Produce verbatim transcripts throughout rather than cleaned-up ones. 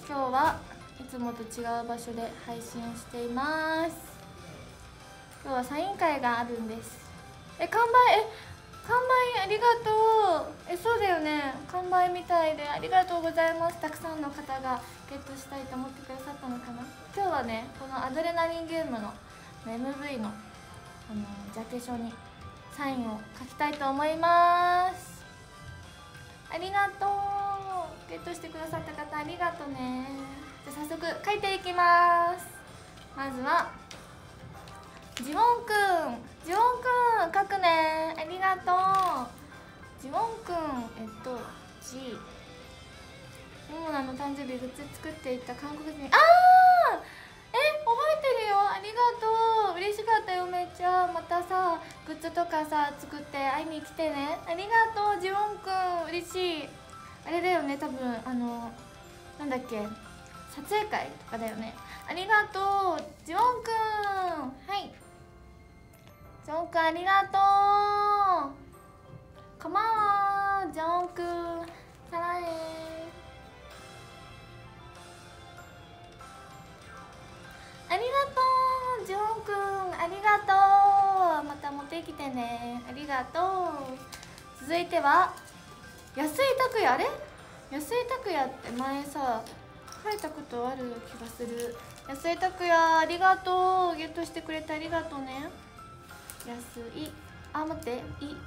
今日はいつもと違う場所で配信しています。今日はサイン会があるんです。え、完売、え、完売ありがとう。え、そうだよね、完売みたいでありがとうございます。たくさんの方がゲットしたいと思ってくださったのかな。今日はね、このアドレナリンゲームの エムブイ の、あのジャケ書にサインを書きたいと思います。ありがとう。ゲットしてくださった方ありがとうね。じゃあ早速書いていきます。まずはジウォンくん、ジウォンくん書くね。ありがとう。ジウォンくん、えっと G モモナの誕生日グッズ作っていった韓国人。ああ、え、覚えてるよ。ありがとう。嬉しかったよ、めっちゃ。またさ、グッズとかさ作って会いに来てね。ありがとう、ジウォンくん。嬉しい。あれだよね、多分あのなんだっけ、撮影会とかだよね。ありがとう、ジウォンくん。はい、ジョンくんありがとう。こんばんは、ジョンくん。さらえ。ありがとう、ジョンくん。ありがとう。また持ってきてね。ありがとう。続いては安井拓也。あれ、安井拓也って前さ書いたことある気がする。安井拓也ありがとう。ゲットしてくれてありがとうね。安い、あ、待って、いい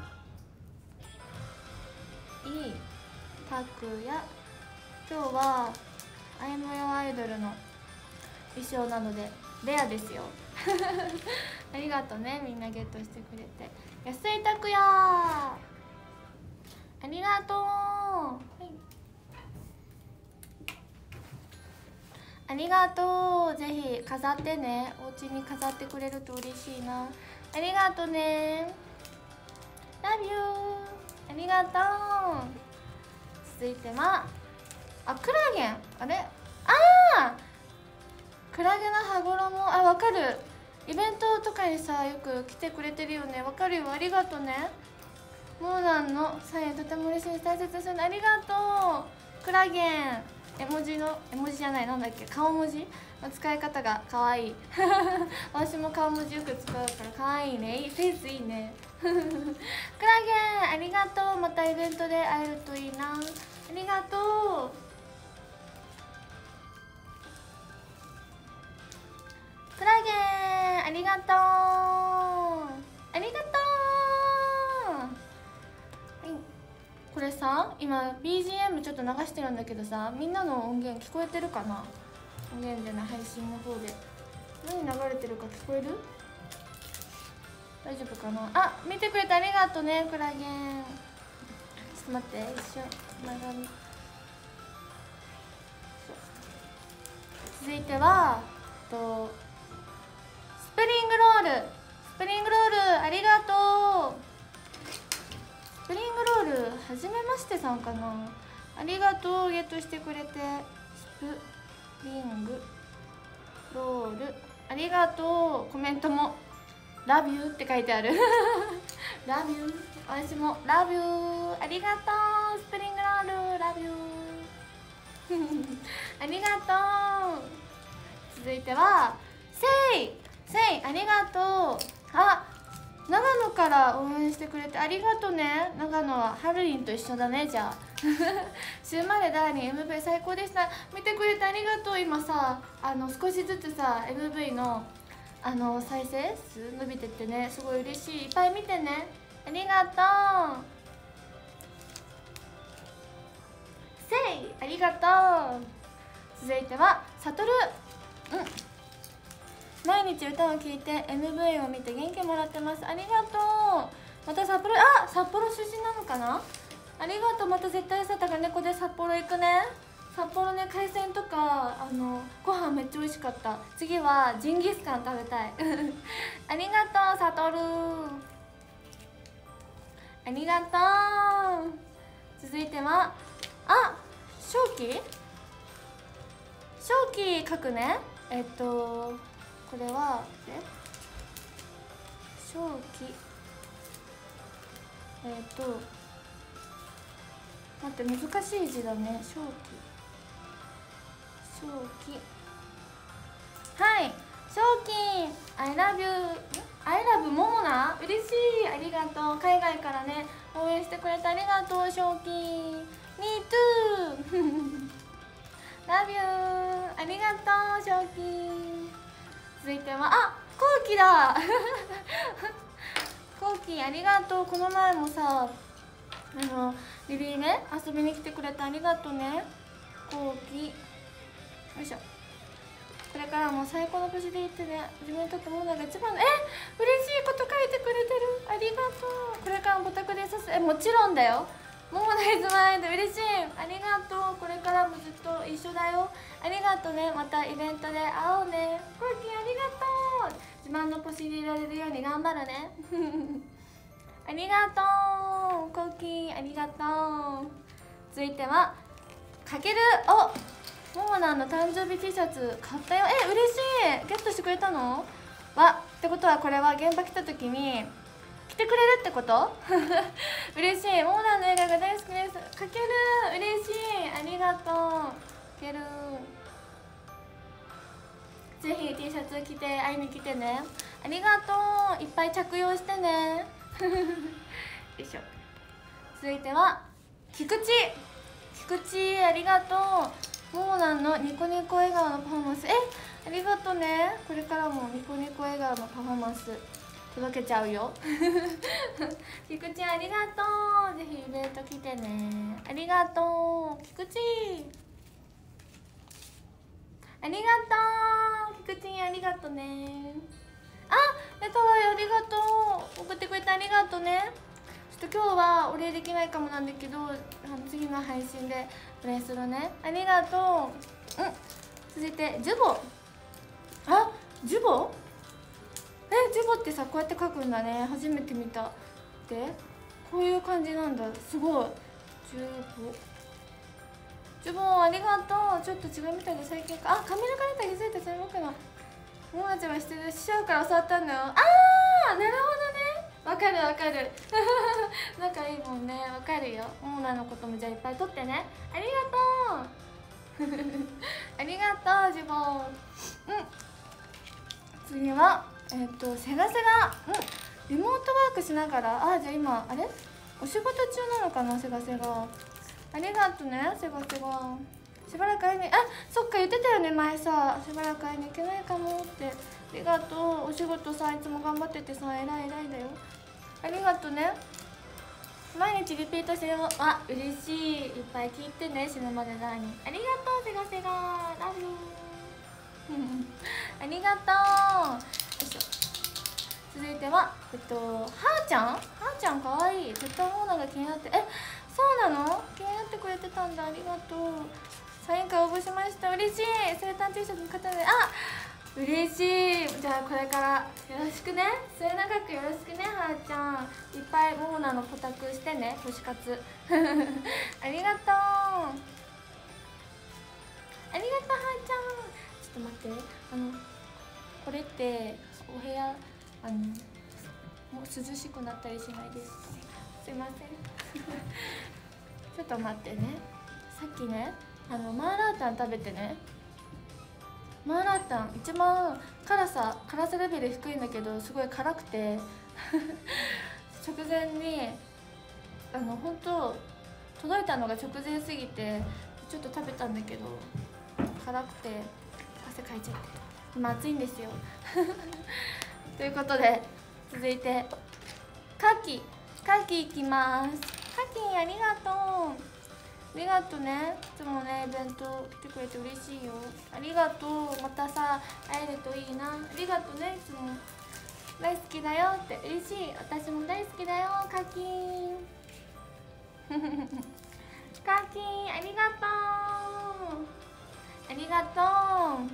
いたくや。今日はアイムヨアイドルの衣装なのでレアですよありがとうね、みんなゲットしてくれて。安井たくやありがとう、はい、ありがとう。ぜひ飾ってね。お家に飾ってくれると嬉しいな。ありがとうね。Love you。 ありがとう。続いてはあ、クラゲン。あれ、ああ、クラゲの羽衣。あ、わかる。イベントとかにさよく来てくれてるよね。わかるよ。ありがとうね。モーナンのサインとても嬉しいです。大切にするのありがとう。クラゲン、絵文字の絵文字じゃない、なんだっけ、顔文字の使い方がかわいい私も顔文字よく使うからかわいいね。フェイスいいねクラゲンありがとう。またイベントで会えるといいな。ありがとう。クラゲンありがとう。ありがとう。はい、これさ、今 ビージーエム ちょっと流してるんだけどさ、みんなの音源聞こえてるかな。音源じゃない、配信の方で何流れてるか聞こえる？大丈夫かな。あ、見てくれてありがとうね、クラゲン。ちょっと待って、一緒流る。続いてはとスプリングロール。スプリングロールありがとう。スプリングロールはじめましてさんかな。ありがとう、ゲットしてくれて。スプリングロールありがとう。コメントもラビューって書いてあるラビュー、私もラビュー。ありがとう。スプリングロールラビューありがとう。続いてはセイ。セイありがとう。あ、長野から応援してくれてありがとうね。長野はハルリンと一緒だね。じゃあ週までだいに エムブイ 最高でした。見てくれてありがとう。今さ、あの少しずつさ エムブイ のあの再生数伸びてってね、すごい嬉しい。いっぱい見てね。ありがとう。せいありがとう。続いてはサトル。うん、毎日歌を聴いて エムブイ を見て元気もらってます。ありがとう。また札幌、あ、札幌出身なのかな。ありがとう。また絶対さ、たかねこで札幌行くね。札幌ね、海鮮とかあのご飯めっちゃ美味しかった。次はジンギスカン食べたいありがとうサトル。ありがとう。続いてはあ、正気正気書くね。えっとこれはえ正気、えっと待って、難しい字だね。正気正正気。はい、正気 I love you I love ももな、嬉しい、ありがとう。海外からね応援してくれてありがとう。正気 Me too Love you ありがとう。正気。続いてはあ、こうきだこうきありがとう。この前もさあのリリーね遊びに来てくれてありがとうねこうき。よいしょ。これからも最高の無事でいってね。自分にとってものが一番のえ嬉しいこと書いてくれてる、ありがとう。これからもボタクでさすえもちろんだよ。もものいつも会えて嬉しい、ありがとう。これからもずっと一緒だよ。ありがとうね。またイベントで会おうね。コーキーありがとう。自慢のポシ入れられるように頑張るねありがとうコーキー、ありがとう。続いてはかけるおモモナンの誕生日 T シャツ買ったよ。え嬉しい、ゲットしてくれたのわってことはこれは現場来た時に来てくれるってこと嬉しい。モモナンの映画が大好きです。かける嬉しい、ありがとう。かけるぜひ T シャツ着て会いに来てね。ありがとう。いっぱい着用してねよいしょ。続いては菊池菊池ありがとう。モモナンのニコニコ笑顔のパフォーマンスえありがとうね。これからもニコニコ笑顔のパフォーマンス届けちゃうよ菊池ありがとう。ぜひイベント来てね。ありがとう菊池ありがとう菊池ありがとうね。あやったわよ、ありがとう。送ってくれてありがとうね。ちょっと今日はお礼できないかもなんだけど、あの次の配信でお礼するね。ありがとう。うん続いてジュボあジュボえジュボってさこうやって書くんだね。初めて見た。でこういう感じなんだ、すごい。ジュボジュボンありがとう。ちょっと違うみたいで最近かあ髪の毛に気づいた。それ僕の友達はしてる師匠から教わったんだよ。あーなるほどね、わかるわかる仲いいもんね。わかるよ。モーナのこともじゃあいっぱい撮ってね。ありがとうありがとうジュボン。うん次はえっ、ー、とセガセガうんリモートワークしながらあじゃあ今あれお仕事中なのかなセガセガ。ありがとうねセガセガ。しばらく会いにあそっか言ってたよね前さ。しばらく会いに行けないかもって。ありがとう。お仕事さいつも頑張っててさえらいえらいだよ。ありがとうね。毎日リピートしてよ。あ嬉しい。いっぱい聞いてね死ぬまでなに。ありがとうセガセガラブありがとう。よいしょ。続いてはえっとはーちゃんはーちゃんかわいい。絶対モーナが気になってえそうなの気になってくれてたんだ。ありがとう。サイン会応募しました。嬉しい。生誕 T シャツの方であ嬉しい。じゃあこれからよろしくね。末永くよろしくねはーちゃん。いっぱいモーナのポタクしてね推し活ありがとうありがとうはーちゃん。ちょっと待ってあのこれってお部屋あのもう涼しくなったりしないですか。すいませんちょっと待ってね。さっきねあのマーラータン食べてね。マーラータン一番辛さ辛さレベル低いんだけどすごい辛くて直前にあの本当届いたのが直前すぎてちょっと食べたんだけど辛くて汗かいちゃって今暑いんですよということで続いてカキカキいきます。カキありがとうありがとうね。いつもねイベント来てくれて嬉しいよ。ありがとう。またさ会えるといいな。ありがとうね。いつも大好きだよって嬉しい。私も大好きだよカキーカキーありがとうありがとう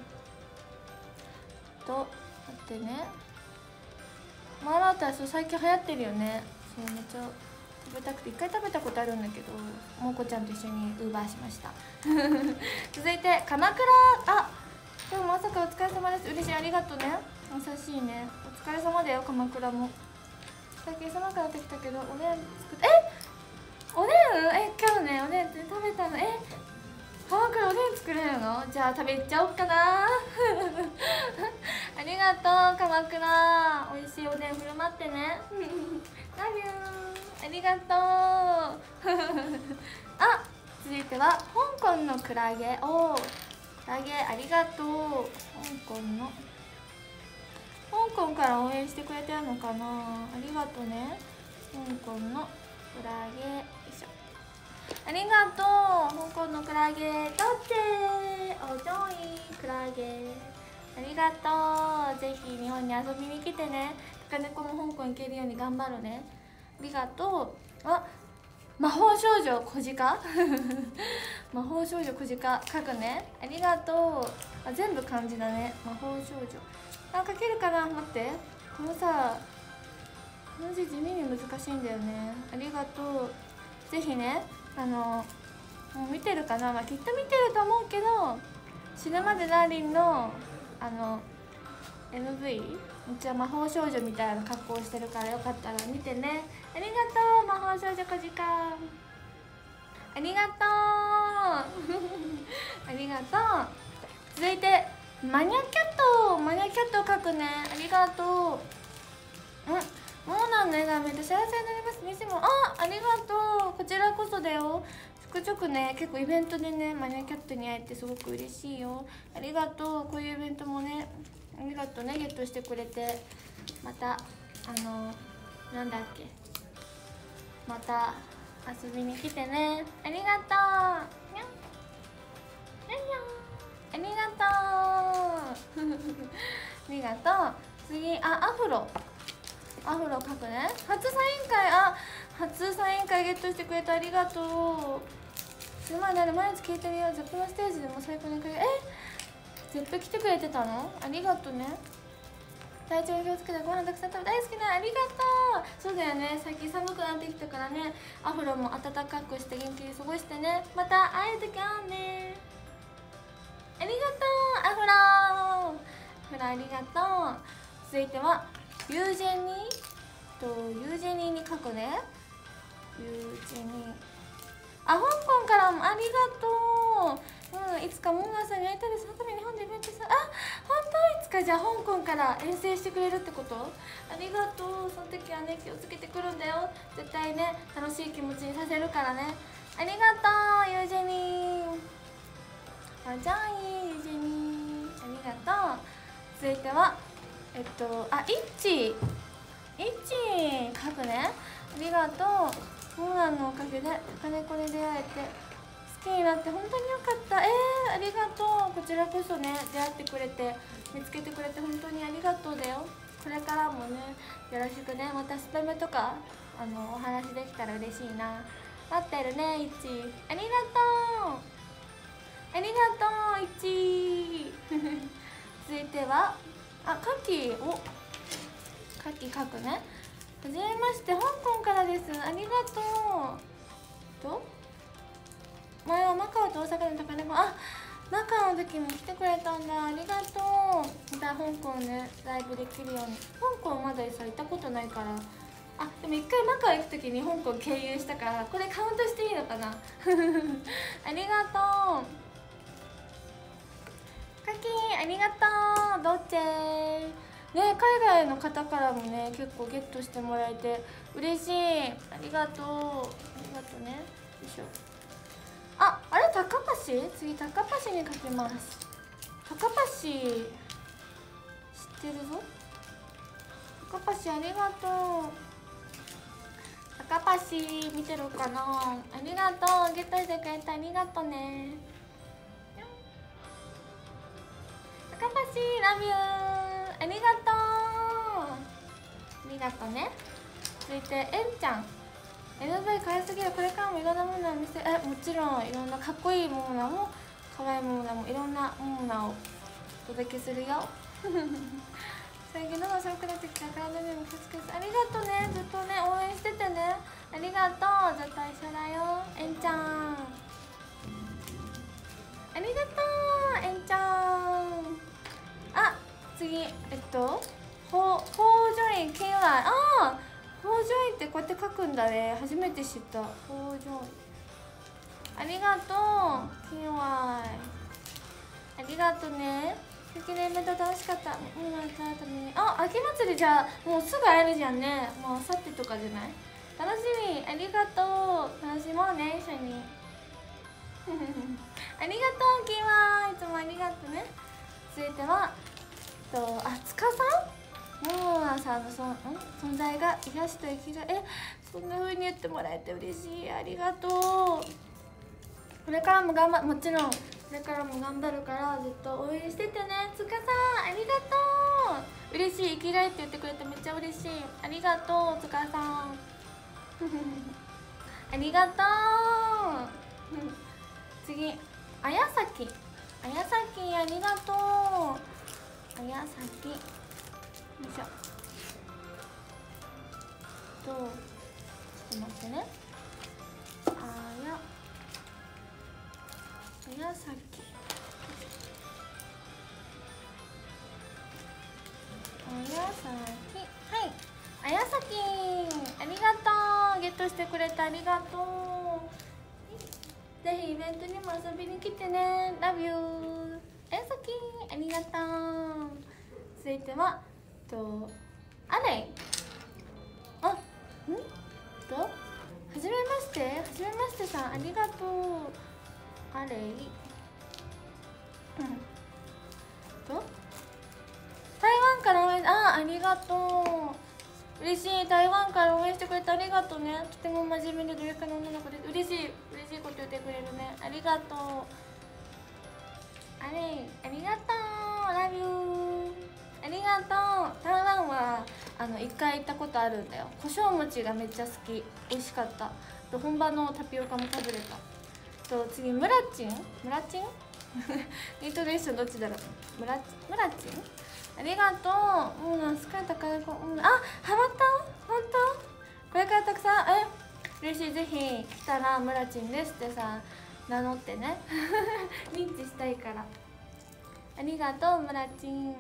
と待ってね。マーラータン最近流行ってるよね。そうめっちゃ食べたくて一回食べたことあるんだけどもこちゃんと一緒にウーバーしました続いて鎌倉あ今日も朝からお疲れ様です。嬉しいありがとうね。優しいね。お疲れ様だよ鎌倉も。最近寒くなってきたけどおでん作ってえおでんえ今日ねおでん食べたのえ鎌倉おでん作れるのの？じゃあ食べちゃおうかなありがとう鎌倉、美味しいおでん振る舞ってねラビュー、ありがとうあ、続いては香港のクラゲ。おー、クラゲありがとう。香港の香港から応援してくれてるのかな、ありがとうね。香港のクラゲ、よいしょ、ありがとう。香港のクラゲどっちお上位クラゲありがとう。ぜひ日本に遊びに来てね。たかねこも香港行けるように頑張るね。ありがとう。あ、魔法少女小鹿魔法少女小鹿書くね。ありがとう。あ、全部漢字だね。魔法少女あ、書けるかな。待って、このさ、この字地味に難しいんだよね。ありがとう。ぜひね、あのもう見てるかな、まあ、きっと見てると思うけど、死ぬまでダーリンのあの エムブイ、 うちは魔法少女みたいな格好をしてるから、よかったら見てね。ありがとう魔法少女小鹿、ありがとうありがとう。続いてマニャキャット、マニャキャットを描くね。ありがとう。うん、モーナンの笑顔見ると幸せになります。ミスも、あ、ありがとう。こちらこそだよ。ちょくちょくね、結構イベントでね、マニャキャットに会えてすごく嬉しいよ。ありがとう。こういうイベントもね、ありがとうね、ゲットしてくれて。また、あの、なんだっけ。また遊びに来てね。ありがとう。にゃん。にゃんにゃん。ありがとうありがとう。次、あ、アフロアフロ描くね。初サイン会、あ、初サイン会ゲットしてくれてありがとう。それまである毎日聞いてみよう。ゼップのステージでも最高にかけ、え、ゼップ来てくれてたの？ありがとうね。体調に気をつけてご飯たくさん食べ、大好きな、ありがとう。そうだよね、最近寒くなってきたからね、アフロも暖かくして元気に過ごしてね。また会えるとき会うね。ありがとうアフロアフロ、ありがとう。続いてはユージェニーとユージェニーに書くね。ユージェニー、あ、香港からもありがとう。うん、いつかモンガーさんに会いたいです。そのために日本でイベントさ、あ、本当いつかじゃあ香港から遠征してくれるってこと？ありがとう。その時はね、気をつけてくるんだよ。絶対ね、楽しい気持ちにさせるからね。ありがとうユージェニー。あ、じゃあいいユージェニー、ありがとう。続いてはえっとあ、イッチイッチ書くね。ありがとう。モーナンのおかげで金子に出会えて好きになって本当によかった。えー、ありがとう。こちらこそね、出会ってくれて見つけてくれて本当にありがとうだよ。これからもね、よろしくね。またスパムとかあのお話できたら嬉しいな。待ってるね、イッチ。ありがとうありがとう、イッチ続いては、あ、カキをカキ書くね。はじめまして、香港からです。ありがとう。と前はマカオと大阪の高値も、あ、マカオの時も来てくれたんだ。ありがとう。また香港ね、ライブできるように。香港まださ、行ったことないから。あ、でも一回マカオ行く時に香港経由したから、これカウントしていいのかなありがとうカキ、ありがとう。どっちね、海外の方からもね、結構ゲットしてもらえて嬉しい。ありがとうありがとうね。よいしょ。あ、あれ高橋、次高橋に書きます。高橋知ってるぞ。高橋ありがとう。高橋見てるかな。ありがとう。ゲットしてくれてありがとうね。高橋ラビュー、ありがとうありがとうね。続いてえんちゃん、 エムブイ 可愛すぎる。これからもいろんなものを見せ、え、もちろんいろんなかっこいいモモナも可愛いモモナもいろんなモモナをお届けするよ最近喉寒くなってきたから体にも気をつけて。ありがとうね、ずっとね応援しててね。ありがとう、ずっと一緒だよえんちゃん。ありがとうえんちゃん。あ、次えっとほうほうじょいけんわい、ああほうじょいってこうやって書くんだね。初めて知った。ほうじょいありがとうけんわい。 がとうね。素敵なイベント楽しかった。うんなんかためにあ秋祭りじゃあもうすぐ会えるじゃんね。もうあさってとかじゃない。楽しみ。ありがとう。楽しもうね一緒にありがとうキーマいつもありがとうね。続いてはとあつかさんももさんのそん存在が癒しと生きがえそんな風に言ってもらえて嬉しい。ありがとう。これからも頑張もちろんこれからも頑張るからずっと応援しててね。つかさんありがとう。嬉しい生きがいって言ってくれてめっちゃ嬉しい。ありがとうつかさんありがとう次あやさきあやさきありがとう。あやさきよいしょとちょっと待ってね。あやあやさきあやさきはいあやさきありがとう。ゲットしてくれてありがとう。ぜひイベントにも遊びに来てね。ラブユーあやさきありがとう。続いてはとあれいあんとはじめましてはじめましてさんありがとう。あれいうんと台湾から応援あありがとう。嬉しい。台湾から応援してくれてありがとうね。とても真面目で努力家の女の子です。嬉しい嬉しいこと言ってくれるね。ありがとう。あれありがとう。ラブユーありがとう。台湾はあの一回行ったことあるんだよ。胡椒餅がめっちゃ好き。美味しかった。と本場のタピオカも食べれた。と次ムラチンムラチンイントネーションどっちだろう。ムラムラチンありがとう。もうなんすか高い子、うん、あハマった本当。これからたくさんえ嬉しい。ぜひ来たらムラチンですってさ名乗ってね認知したいから。ありがとうムラチン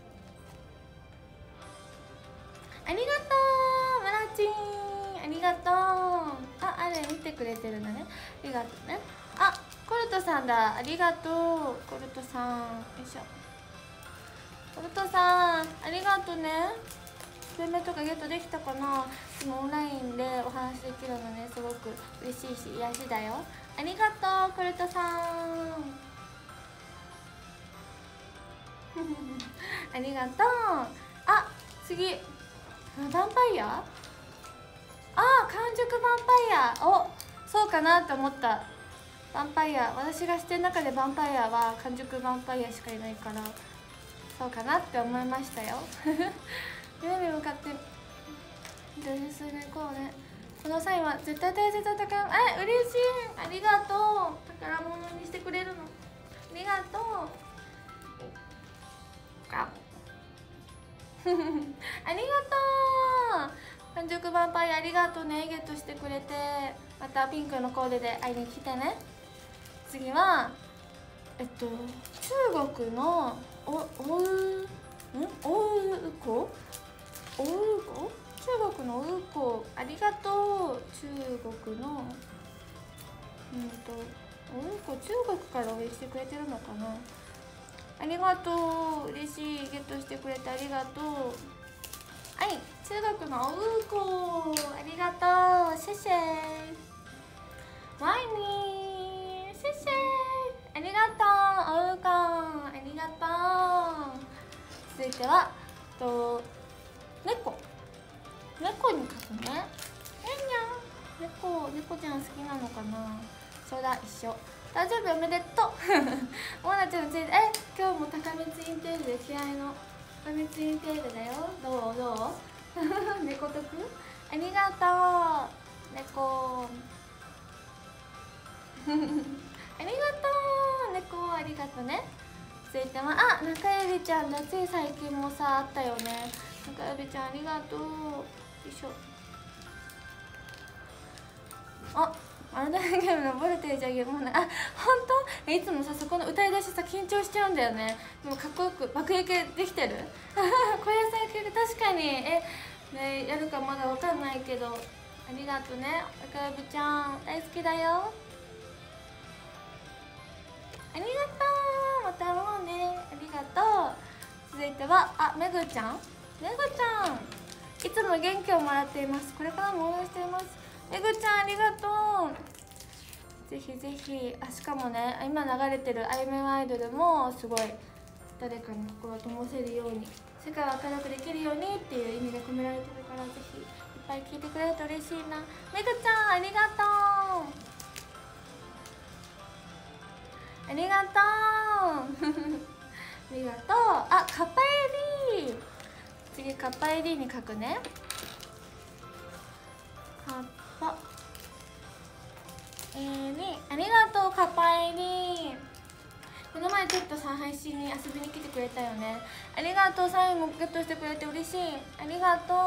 ありがとうムラチンありがとう。ああれ見てくれてるのね。ありがとうね。あコルトさんだ。ありがとうコルトさん。よいしょコルトさんありがとうね。スペメとかゲットできたかな。いつもオンラインでお話できるのねすごく嬉しいし癒しだよ。ありがとうコルトさんありがとう。あ次ヴァンパイアああ完熟ヴァンパイアおそうかなって思った。ヴァンパイア私が知ってる中でヴァンパイアは完熟ヴァンパイアしかいないからそうかなって思いましたよ夢に向かって全然数年こうね。この際は絶対大切な宝物え嬉しいありがとう。宝物にしてくれるのありがとうあありがとう完熟ヴァンパイアありがとうね。ゲットしてくれてまたピンクのコーデで会いに来てね。次はえっと中国のおおうんおうこおうこ中国のおうこありがとう。中国のうんとおうこ中国から応援してくれてるのかな。ありがとう嬉しいゲットしてくれてありがとう。はい中国のおうこありがとうシェシェワイニーシェシェありがとうおうこありがとう。続いてはと猫猫に描くね。にゃんにゃん猫猫ちゃん好きなのかな。そうだ一緒大丈夫おめでとうモナちゃんついてえ今日も高めツインテールで気合いの高めツインテールだよ。どうどう猫得ありがとう猫ありがとう猫ありがとうね。続いてはあ中指ちゃんだ。つい最近もさあったよね。中指ちゃんありがとうよいしょ。ああれだけゲームのボルテージ上げもうねあ本当いつもさそこの歌い出しさ緊張しちゃうんだよね。でもかっこよく爆撃できてる小野菜系確かにえねやるかまだわかんないけどありがとうね中指ちゃん大好きだよ。ありがとうまた会おうねては、あ、めぐちゃんめぐちゃんいつも元気をもらっています。これからも応援しています。めぐちゃんありがとう。ぜひぜひ。あ、しかもね、今流れてるあいめんアイドルもすごい誰かの心を灯せるように、世界を明るくできるようにっていう意味が込められてるから、ぜひいっぱい聞いてくれると嬉しいな。めぐちゃんありがとうありがとうありがとう。あ、カッパエリー、次カッパエリーに書くね。カッパエリー、ありがとうカッパエリー。この前ちょっとさ、配信に遊びに来てくれたよね。ありがとう。サインもゲットしてくれて嬉しい。ありがとう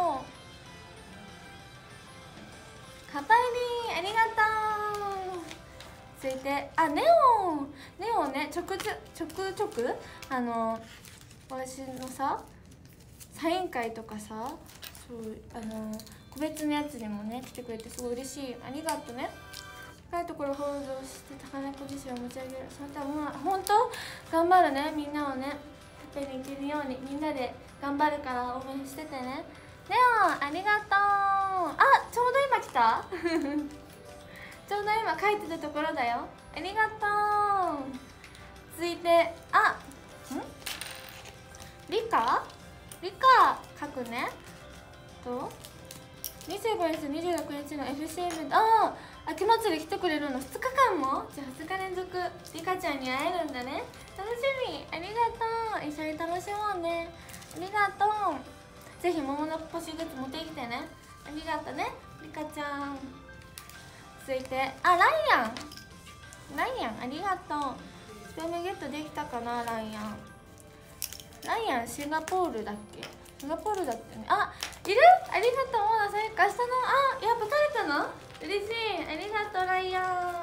カッパエリー、ありがとう。続いて、あ、ネオンネオンね、ちょくちょちょくちょくあの私のさサイン会とかさ、そうあの個別のやつにもね来てくれてすごい嬉しい。ありがとうね。高いところを報道して高値ポジションを持ち上げる。そのためは本当頑張るね。みんなをねてっぺんに行けるようにみんなで頑張るから応援しててね。ネオンありがとう。あ、ちょうど今来たちょうど今書いてたところだよ。ありがとう。続いて、あ、んリカリカ書くね。とにじゅうごにちとにじゅうろくにちの エフシー イベント、ああ、秋祭り来てくれるのふつかかんも。じゃあふつか連続リカちゃんに会えるんだね。楽しみ。ありがとう。一緒に楽しもうね。ありがとう。ぜひ桃のポシグッズ持ってきてね。ありがとうねリカちゃん。続いて、あ、ライアンライアンありがとう。スペメゲットできたかな。ライアンライアンシンガポールだっけ。シンガポールだったよね。あ、いる。ありがとう。もうなさいか明日の、あ、やっぱ食べたの嬉しい。ありがとうライアン。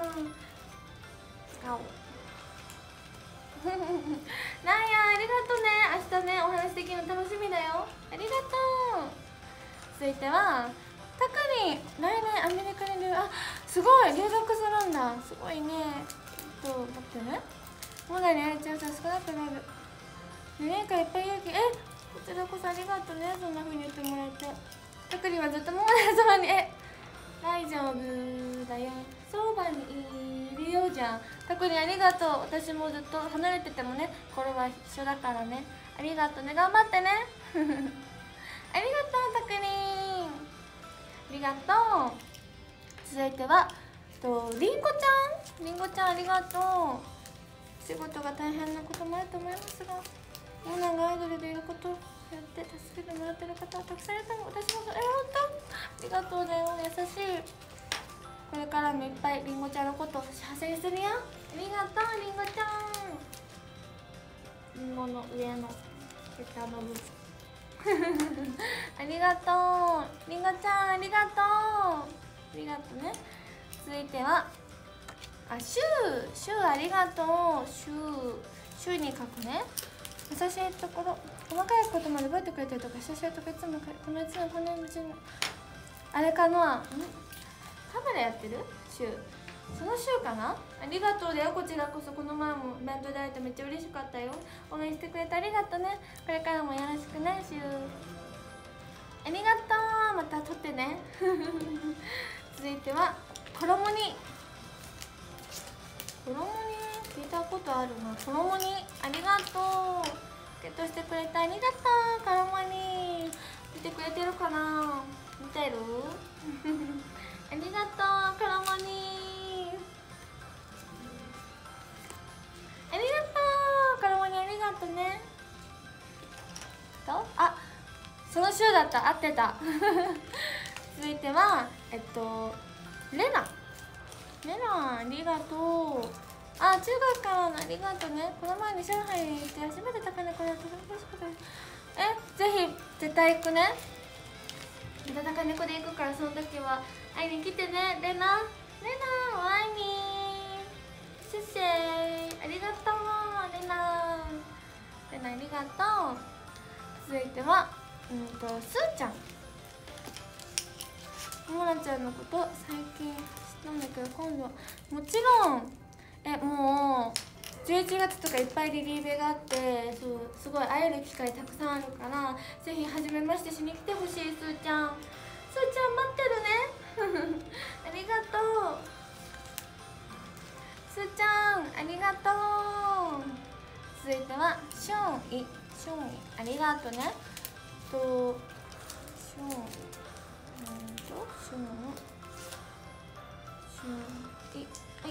あおライアンありがとうね。明日ねお話できるの楽しみだよ。ありがとう。続いてはタカリン、来年アメリカに留学、あ、すごい留学するんだ。すごいね。えっと待ってね。モナに会えちゃうと少なくなる。にねんかんいっぱい勇気、え、こちらこそありがとうね。そんな風に言ってもらえて。タカリンはずっとモナそばに、え、大丈夫だよ。そばにいるよじゃん。タカリンありがとう。私もずっと離れててもね、頃は一緒だからね。ありがとうね。頑張ってね。ありがとうタカリン。ありがとう。続いてはとりんごちゃんりんごちゃんありがとう。仕事が大変なこともあると思いますが、モナがアイドルでいることをやって助けてもらってる方はたくさんいると思う。私もそれ本当ありがとうだよ。優しい。これからもいっぱいりんごちゃんのことを幸せにするよ。ありがとうりんごちゃん。りんごの上のヘタの部分ありがとうりんごちゃん。ありがとうありがとうね。続いてはあ、シューシューありがとう。シューシューに書くね。優しいところ、細かいことまで覚えてくれたりとか、優しいとこいつもこのいつもこのうちのあれかな、んカメラやってるシュー、そのシューかな。ありがとうだよ。こちらこそこの前もイベントで会えてめっちゃ嬉しかったよ。応援してくれてありがとうね。これからもよろしくねシュー。ありがとう。また撮ってね続いては衣に衣に聞いたことあるな。衣にありがとう。ゲットしてくれてありがとう。衣に見てくれてるかな。見てるありがとう衣にありがとう衣にありがとうね。とあ、その週だった。合ってた続いてはえっとレナレナありがとう。あ、中学からのありがとうね。この前に上海に行って初めて高値これとても嬉しかったです。え、ぜひ絶対行くね。また高値こで行くから、その時は会いに来てね。レナレナお会いにシュッシェありがとうレナレナありがとう。続いてはうんとスーちゃん。モナちゃんのこと最近知ったんだけど、今度もちろんえもうじゅういちがつとかいっぱいリリーベがあって、そうすごい会える機会たくさんあるから、ぜひ初めましてしに来てほしい。すーちゃんすーちゃん待ってるねありがとうすーちゃん、ありがとう。続いてはショーンイ、ショーンイ、ありがとうね。とショーン、うんとショーンショーンイ、はい。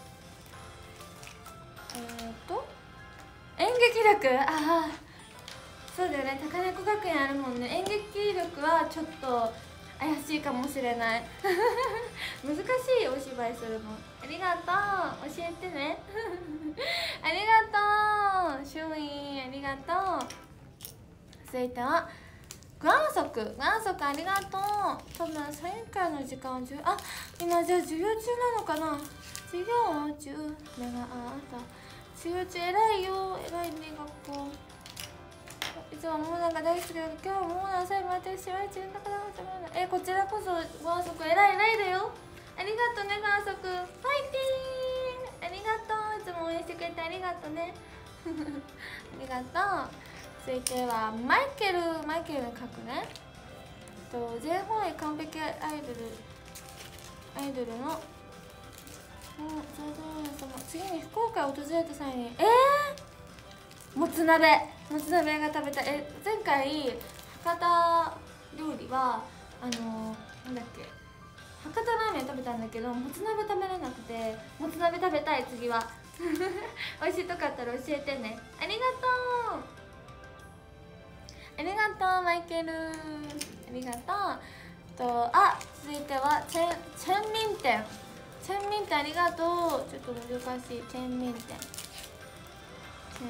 えーと演劇力、ああそうだよね、高猫学園あるもんね。演劇力はちょっと怪しいかもしれない難しいお芝居するの。ありがとう、教えてねありがとうシュイン、ありがとう。続いてはグアンソク、グアンソクありがとう。多分サイン会の時間はじゅう、あ、今じゃあ授業中なのかな。授業中目があった授業中、偉いよ、偉いね学校。いつもモーナが大好きだけど、今日もモーナ最後まで試合中だから、え、こちらこそグアンソク偉い偉いだよ。ありがとうねグアンソク、ファイティーン、ありがとう、いつも応援してくれてありがとうねありがとう。続いてはマイケル、マイケルの書くねと全方位完璧アイドルアイドルの、うん、その次に福岡を訪れた際に、えー、もつ鍋、もつ鍋が食べたい。え、前回博多料理はあのなんだっけ、博多ラーメン食べたんだけど、もつ鍋食べれなくて、もつ鍋食べたい次は美味しいとかあったら教えてね。ありがとう、ありがとうマイケル、ありがとう。とあ、続いてはチェンチェンミン店、チェンミン店ありがとう。ちょっと難しい、チェンミン店、チェンチェ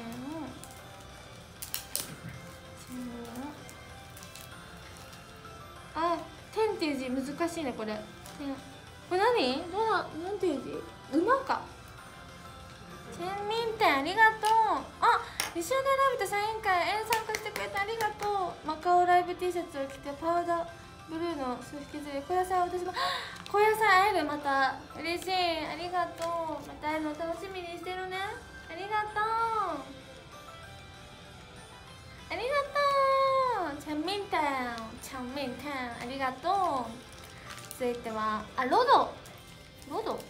ン、あ、天っていう字難しいねこれ。これ何、どうな、なんていう字、馬か。チェンミン店ありがとう。あ、西尾でライブとサイン会へ参加してくれてありがとう。マカオライブ T シャツを着てパウダーブルーのスーツ着て、小野さん、私も小野さん会える、また嬉しい、ありがとう。また会えるの楽しみにしてるね。ありがとう、ありがとう。チェンミン店、チェンミン店ありがとう。続いてはあ、ロド、ロド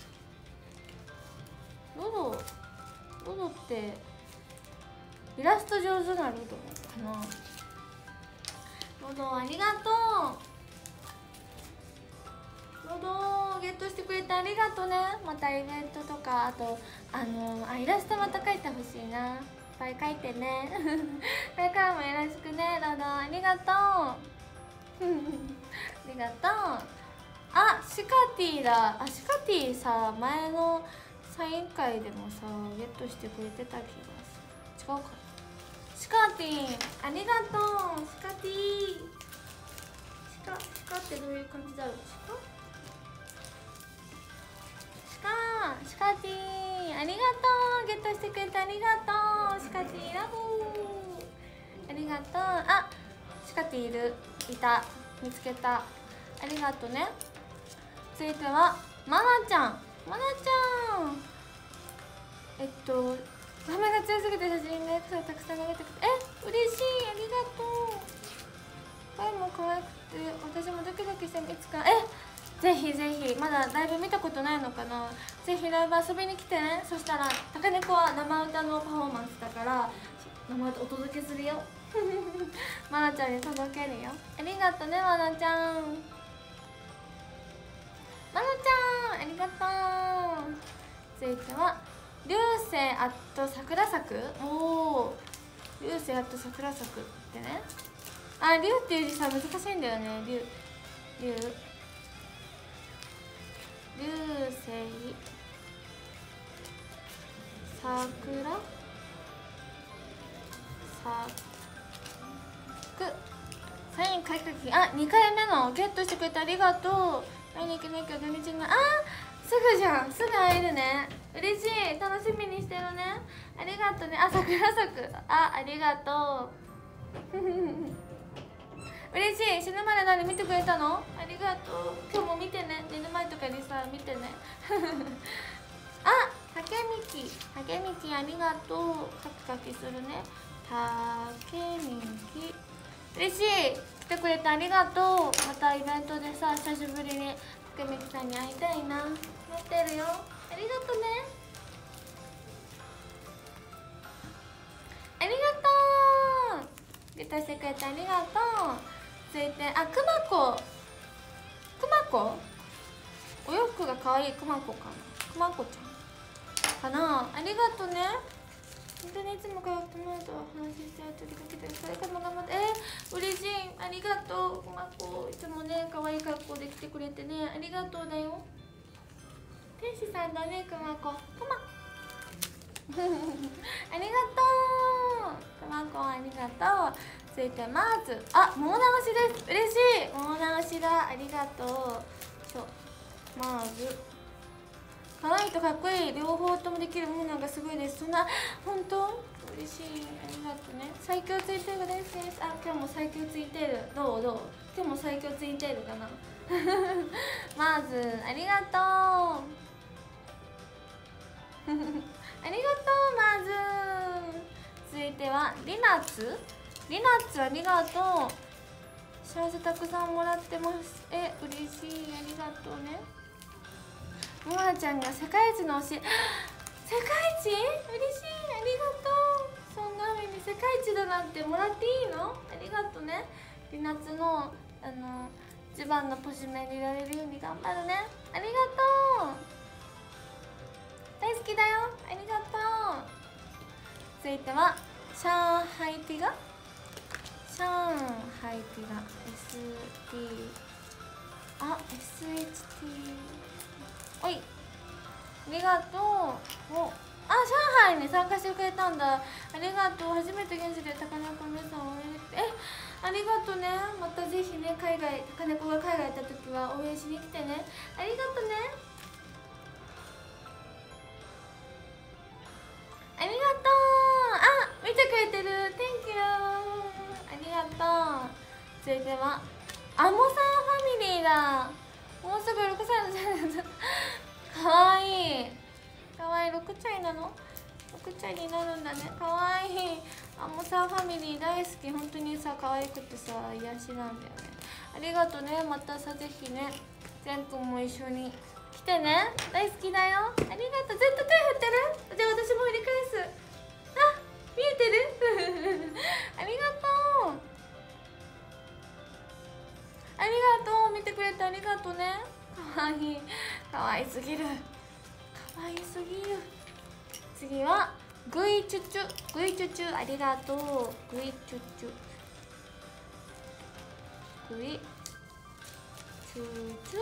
ロドロドってイラスト上手なロドかな。ロドありがとう。ロドゲットしてくれてありがとうね。またイベントとか、あとあのあイラストまた描いてほしいな。いっぱい描いてねこれからもよろしくねロド、ありがとうありがとう。あ、シカティだ。あ、シカティさ、前のサイン会でもさゲットしてくれてた気がする。違うか。シカティありがとう。シカティシカ、シカってどういう感じだろう。シカシカシカティありがとう。ゲットしてくれてありがとう。シカティラブー、ありがとう。あ、シカティいる、いた、見つけた、ありがとうね。続いてはマナちゃん、マナちゃん、えっと画面が強すぎて写真がたくさん流れてくて、え、嬉しい、ありがとう。声も可愛くて私もドキドキしていつか、え、ぜひぜひ、まだライブ見たことないのかな。ぜひライブ遊びに来てね。そしたら高猫は生歌のパフォーマンスだから生歌お届けするよマナちゃんに届けるよ。ありがとうねマナちゃん、マナちゃんありがとう。続いては流星アット桜咲く、おお、流星アット桜咲くってね。あ、龍っていう字さ難しいんだよね。龍龍流星桜咲く、サイン書き書き、あ、にかいめのゲットしてくれてありがとう。会いに行けないけど土日が、あ、すぐじゃん、すぐ会えるね。嬉しい、楽しみにしてるね。ありがとうね。あ、桜咲く、あ、ありがとう嬉しい。死ぬまで何見てくれたの、ありがとう。今日も見てね、寝る前とかにさ見てねあ、 竹道竹道ありがとう。カキカキするね。竹道嬉しい。来てくれてありがとう。またイベントでさ久しぶりに竹道さんに会いたいな。待ってるよ。ありがとうね。ありがとう。レターしてくれてありがとう。続いてあくまこくまこお洋服が可愛いくまこかな。くまこちゃんかな。ありがとうね。本当にいつもから友達とお話ししてる時々でそれからも頑張ってえー、嬉しい。ありがとうくまこ。いつもね可愛い格好で来てくれてねありがとうだよ。天使さんだねくまこ。くまありがとうくまこありがとう。続いてまずあ桃流しです。嬉しい。桃流しだ。ありがとう。そうまず可愛いとかっこいい両方ともできるものがすごいです。そんな本当嬉しい。ありがとうね。最強ついてるですです。あ今日も最強ついてる。どうどう今日も最強ついてるかなまずありがとうありがとうまず。続いてはリナッツリナッツありがとう。幸せたくさんもらってます。え嬉しい。ありがとうね。もなちゃんが世界一の推し世界一嬉しい。ありがとう。そんな風に世界一だなんてもらっていいの。ありがとうね。リナッツのあの一番のポジメにいられるように頑張るね。ありがとう。大好きだよ。ありがとう。続いては上海ティガ上海ティガ エスティー あ エスエイチティー おいありがとう。おあ上海に参加してくれたんだ。ありがとう。初めて現地で高猫の皆さんを応援してえありがとうね。またぜひね海外高猫が海外行った時は応援しに来てね。ありがとうね。ありがとう。あ見てくれてる Thank you ありがとう。続いてはアモさんファミリーだ。もうすぐろくさいのかわいいかわいい。ろくちゃいなのろくちゃいになるんだね。かわいい。アモさんファミリー大好き。本当にさ可愛くてさ癒しなんだよね。ありがとうね。またさぜひね全くんも一緒に来てね。大好きだよ。ありがとう。ずっと手振ってる。じゃあ私も振り返す。あ見えてるありがとうありがとう。見てくれてありがとうね。かわいいかわいすぎるかわいすぎる。次はグイチュチュグイチュチュありがとう。グイチュチュグイチュチュ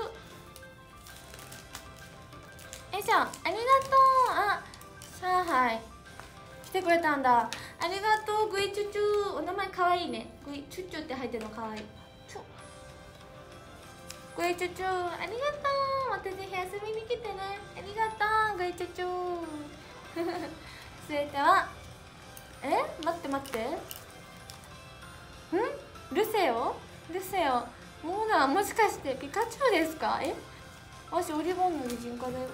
よいしょ。ありがとう。あ上海来てくれたんだ。ありがとうグイチュチュ。お名前かわいいね。グイチュチュって入ってるのかわいい。チュグイチュチュありがとう。またぜひ遊びに来てね。ありがとうグイチュチュ続いてはえ待って待ってんルセオルセオモーナーもしかしてピカチュウですか。え私オリボンの擬人化だよ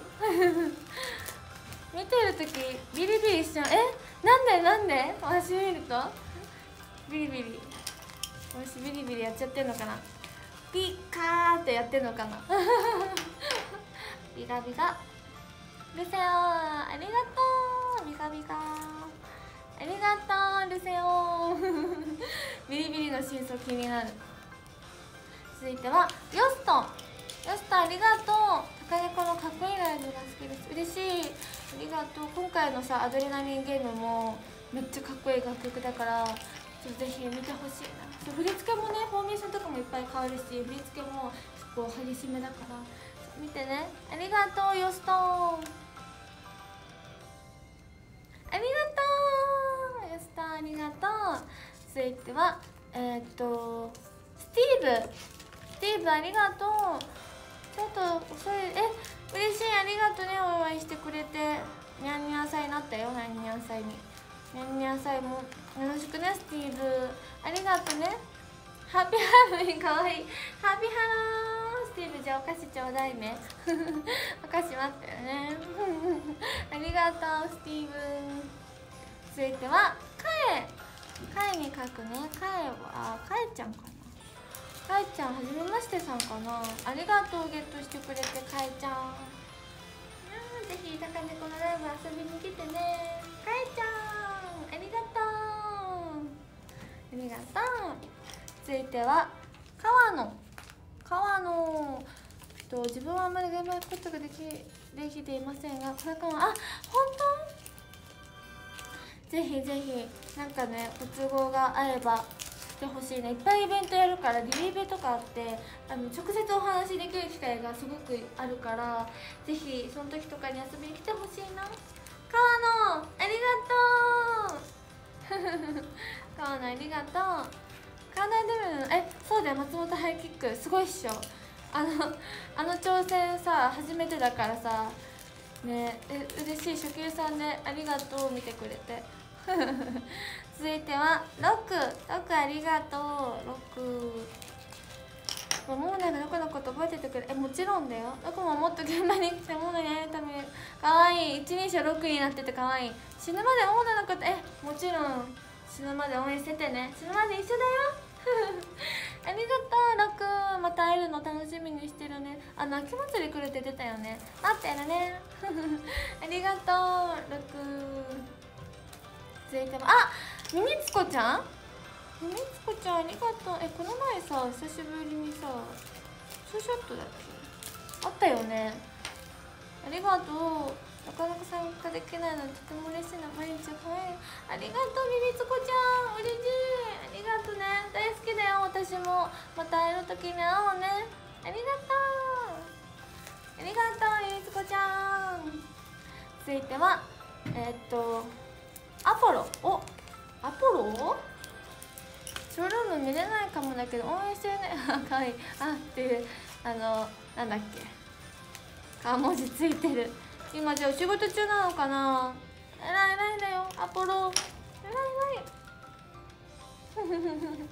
見てるときビリビリしちゃう。えなんでなんで私見るとビリビリ私ビリビリやっちゃってんのかな。ピカーってやってんのかなビガビガルセオありがとう。ビガビガありがとうルセオビリビリの真相気になる。続いてはヨストヨストありがとう。高猫のかっこいいライブが好きです。嬉しい。ありがとう。今回のさアドレナリンゲームもめっちゃかっこいい楽曲だからぜひ見てほしいな。振り付けもねフォーメーションとかもいっぱい変わるし振り付けも結構激しめだから見てね。ありがとうヨストありがとうヨストありがとう。続いてはえー、っとスティーブスティーブありがとう。ちょっと遅いえ嬉しい。ありがとうね。お祝いしてくれてニャンニャン祭になったよ。ニャンニャン祭にニャンニャン祭もよろしくね。スティーブありがとうね。ハッピーハロウィンかわいい。ハッピーハロースティーブじゃあお菓子ちょうだいねお菓子待ってるねありがとうスティーブン。続いてはカエカエに書くね。カエはカエちゃんかな。カエちゃんはじめましてさんかな。ありがとうゲットしてくれてカエちゃん。ぜひ高猫のライブ遊びに来てね。カエちゃんありがとうありがとう。続いては川野川野と自分はあまり頑張ることができできていませんが、これからあ本当ぜひぜひなんかねご都合があればしてほしいね。いっぱいイベントやるから、リリイベとかあってあの直接お話しできる機会がすごくあるから、ぜひその時とかに遊びに来てほしいな。川野ありがとう川野ありがとう。カーナイデビューのえそうだよ、松本ハイキックすごいっしょ。あのあの挑戦さ初めてだからさねえ嬉しい。初級さんでありがとう見てくれて続いてはロクロクありがとう。ロクもうねロクのこと覚えててくれえもちろんだよ。ロクももっと現場に来てモーナに会えるためにかわいい一人称ロクになっててかわいい。死ぬまでモーナのことえもちろん死ぬまで応援しててね。死ぬまで一緒だよありがとうロク。また会えるの楽しみにしてるね。あの秋祭り来るって出たよね。待ってるねありがとうロク。続いてはあみみつこちゃんみみつこちゃんありがとう。えこの前さ久しぶりにさツーショットだっけあったよね。ありがとう。なかなか参加できないのでとても嬉しいな。毎日かわいい。ありがとうみみつこちゃん嬉しい。ありがとうね大好きだよ私も。また会える時に会おうね。ありがとうありがとうみみつこちゃん。続いてはえー、っとアポロおアポロショールーム見れないかもだけど応援してるねかわいい。あっていうあのなんだっけ顔文字ついてる。今じゃあお仕事中なのかな。えらいえらいだよアポロえらいえらいありがとう。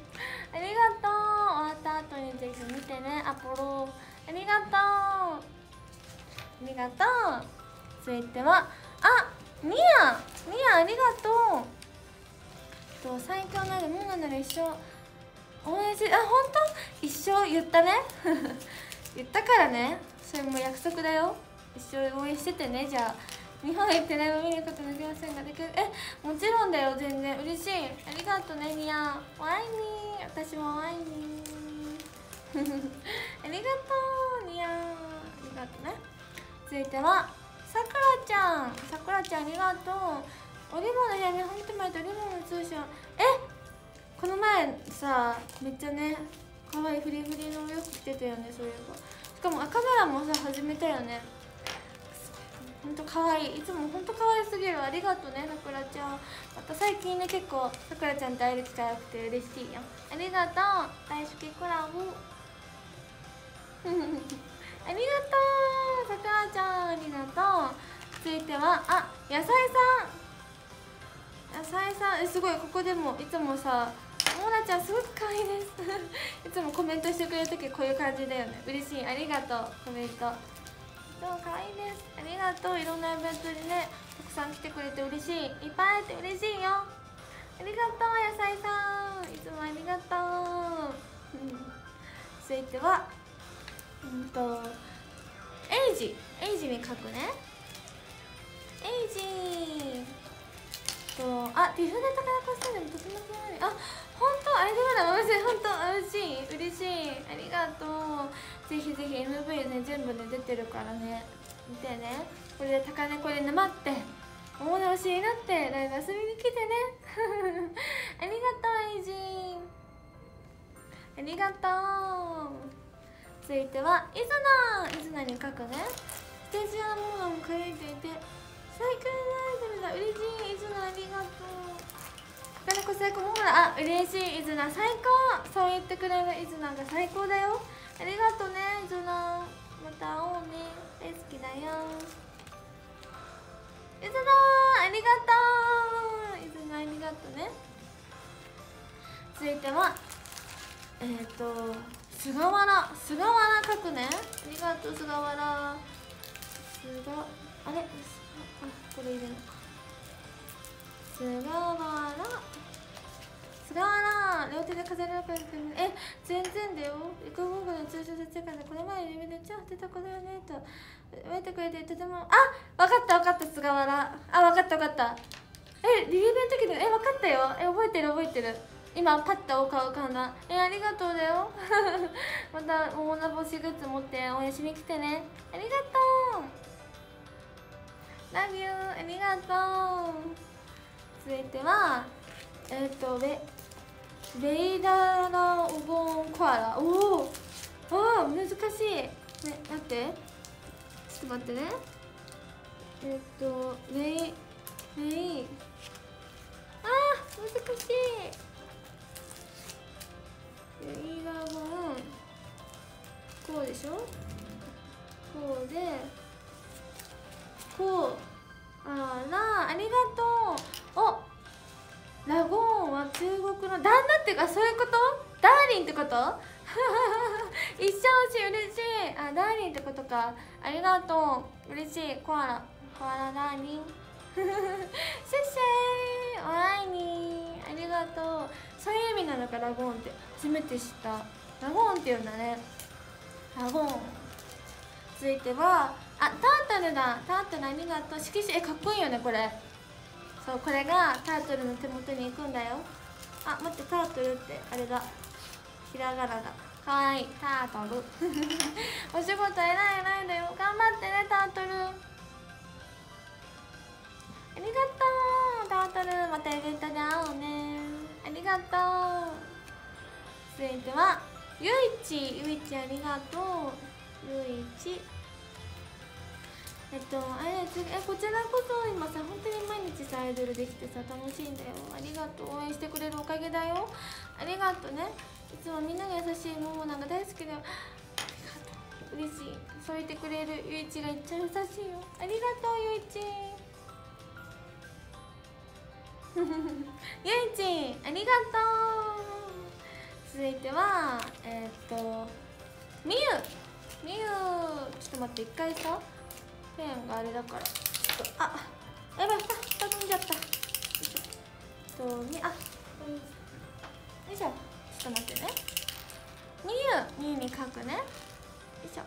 終わった後にぜひ見てねアポロ。ありがとうありがとう。続いてはあミヤミヤありがとう。と最強なるものなら一生応援してあ本当一生言ったね言ったからね。それも約束だよ。一生応援しててね。じゃあ日本行ってライブ見ることできませんができるえもちろんだよ全然嬉しい。ありがとうねミヤお会いに私もお会いにありがとうミヤありがとうね。続いてはさくらちゃんさくらちゃんありがとう。オリボンの部屋に本当前とオリボンの通称えこの前さめっちゃねかわいいフリフリの洋服着てたよね。そういえばしかもカメラもさ始めたよね。ほんとかわいい。いつもほんとかわいすぎる。ありがとうねさくらちゃん。また最近ね結構さくらちゃんと会える機会多くて嬉しいよ。ありがとう大好きコラボありがとうさくらちゃんありがとう。続いてはあ野菜さん野菜さんえすごいここでもいつもさモーナちゃんすごく可愛いですいつもコメントしてくれる時こういう感じだよね。嬉しいありがとうコメントどう可愛いです。ありがとう。いろんなイベントにねたくさん来てくれて嬉しい。いっぱい会えて嬉しいよ。ありがとう野菜さんいつもありがとう続いてはうんとエイジエイジに書くね。エイジとあディフネタからこしてるのとても可愛い。あ本当あれでまだ嬉しい本当嬉しい嬉しいありがとう。ぜひぜひ エムブイ ね全部ね出てるからね見てね。これで高猫で沼って大直しになってライブ遊びに来てねありがとうエイジありがとう。続いてはイズナイズナに書くね。ステージ用のものも輝いていて最高のアイドルだ嬉しいイズナありがとう。高猫最高もほらあ嬉しいイズナ最高そう言ってくれるイズナが最高だよ。ありがとうねイズナまた会おうね大好きだよイズナありがとうイズナありがとうね。続いてはえっ、ー、と菅原菅原書くね。ありがとう菅原。菅あれあこれ入れるのか。菅原菅原両手で飾れるからえ全然だよ。イコゴーグの通常設定からこれ前に夢で超当てた子だよねと言われてくれてとてもあ分かった分かった菅原あ分かった分かったえリリベの時でえ分かったよえ覚えてる覚えてる今パッと顔浮かんだえありがとうだよまた桃の星グッズ持って応援しに来てねありがとう Love you ありがとう。続いてはえっ、ー、とベベイダーラオボンコアラおおあ難しいね待ってちょっと待ってねえっ、ー、とベイベイあー難しいベイダーボンこうでしょこうでこうあらありがとうおラゴーンは中国の旦那っていうかそういうことダーリンってこと一生し嬉しいあダーリンってことかありがとう嬉しいコアラコアラダーリンシェッシェーお会いにありがとうそういう意味なのかラゴーンって初めて知ったラゴーンっていうんだねラゴーン続いてはあタートルだタートルありがとう色紙えかっこいいよねこれそうこれがタートルの手元に行くんだよあ待ってタートルってあれだひらがなだかわいいタートルお仕事偉い偉いだよ頑張ってねタートルありがとうタートルまたイベントで会おうねありがとう続いてはゆいちゆいちありがとうゆいちえっとあれ次えこちらこそ今さ本当に毎日さアイドルできてさ楽しいんだよありがとう応援してくれるおかげだよありがとうねいつもみんなが優しいももなんか大好きだよありがとう嬉しいそう言ってくれるゆいちがいっちゃ優しいよありがとうゆいちゆいちありがとう続いてはえー、っとみゆみゆちょっと待って一回さペンがあれだからちょっとあやばいた飛んじゃったよいしょとみあよいしょちょっと待ってねみゆみゆに書くねよいしょ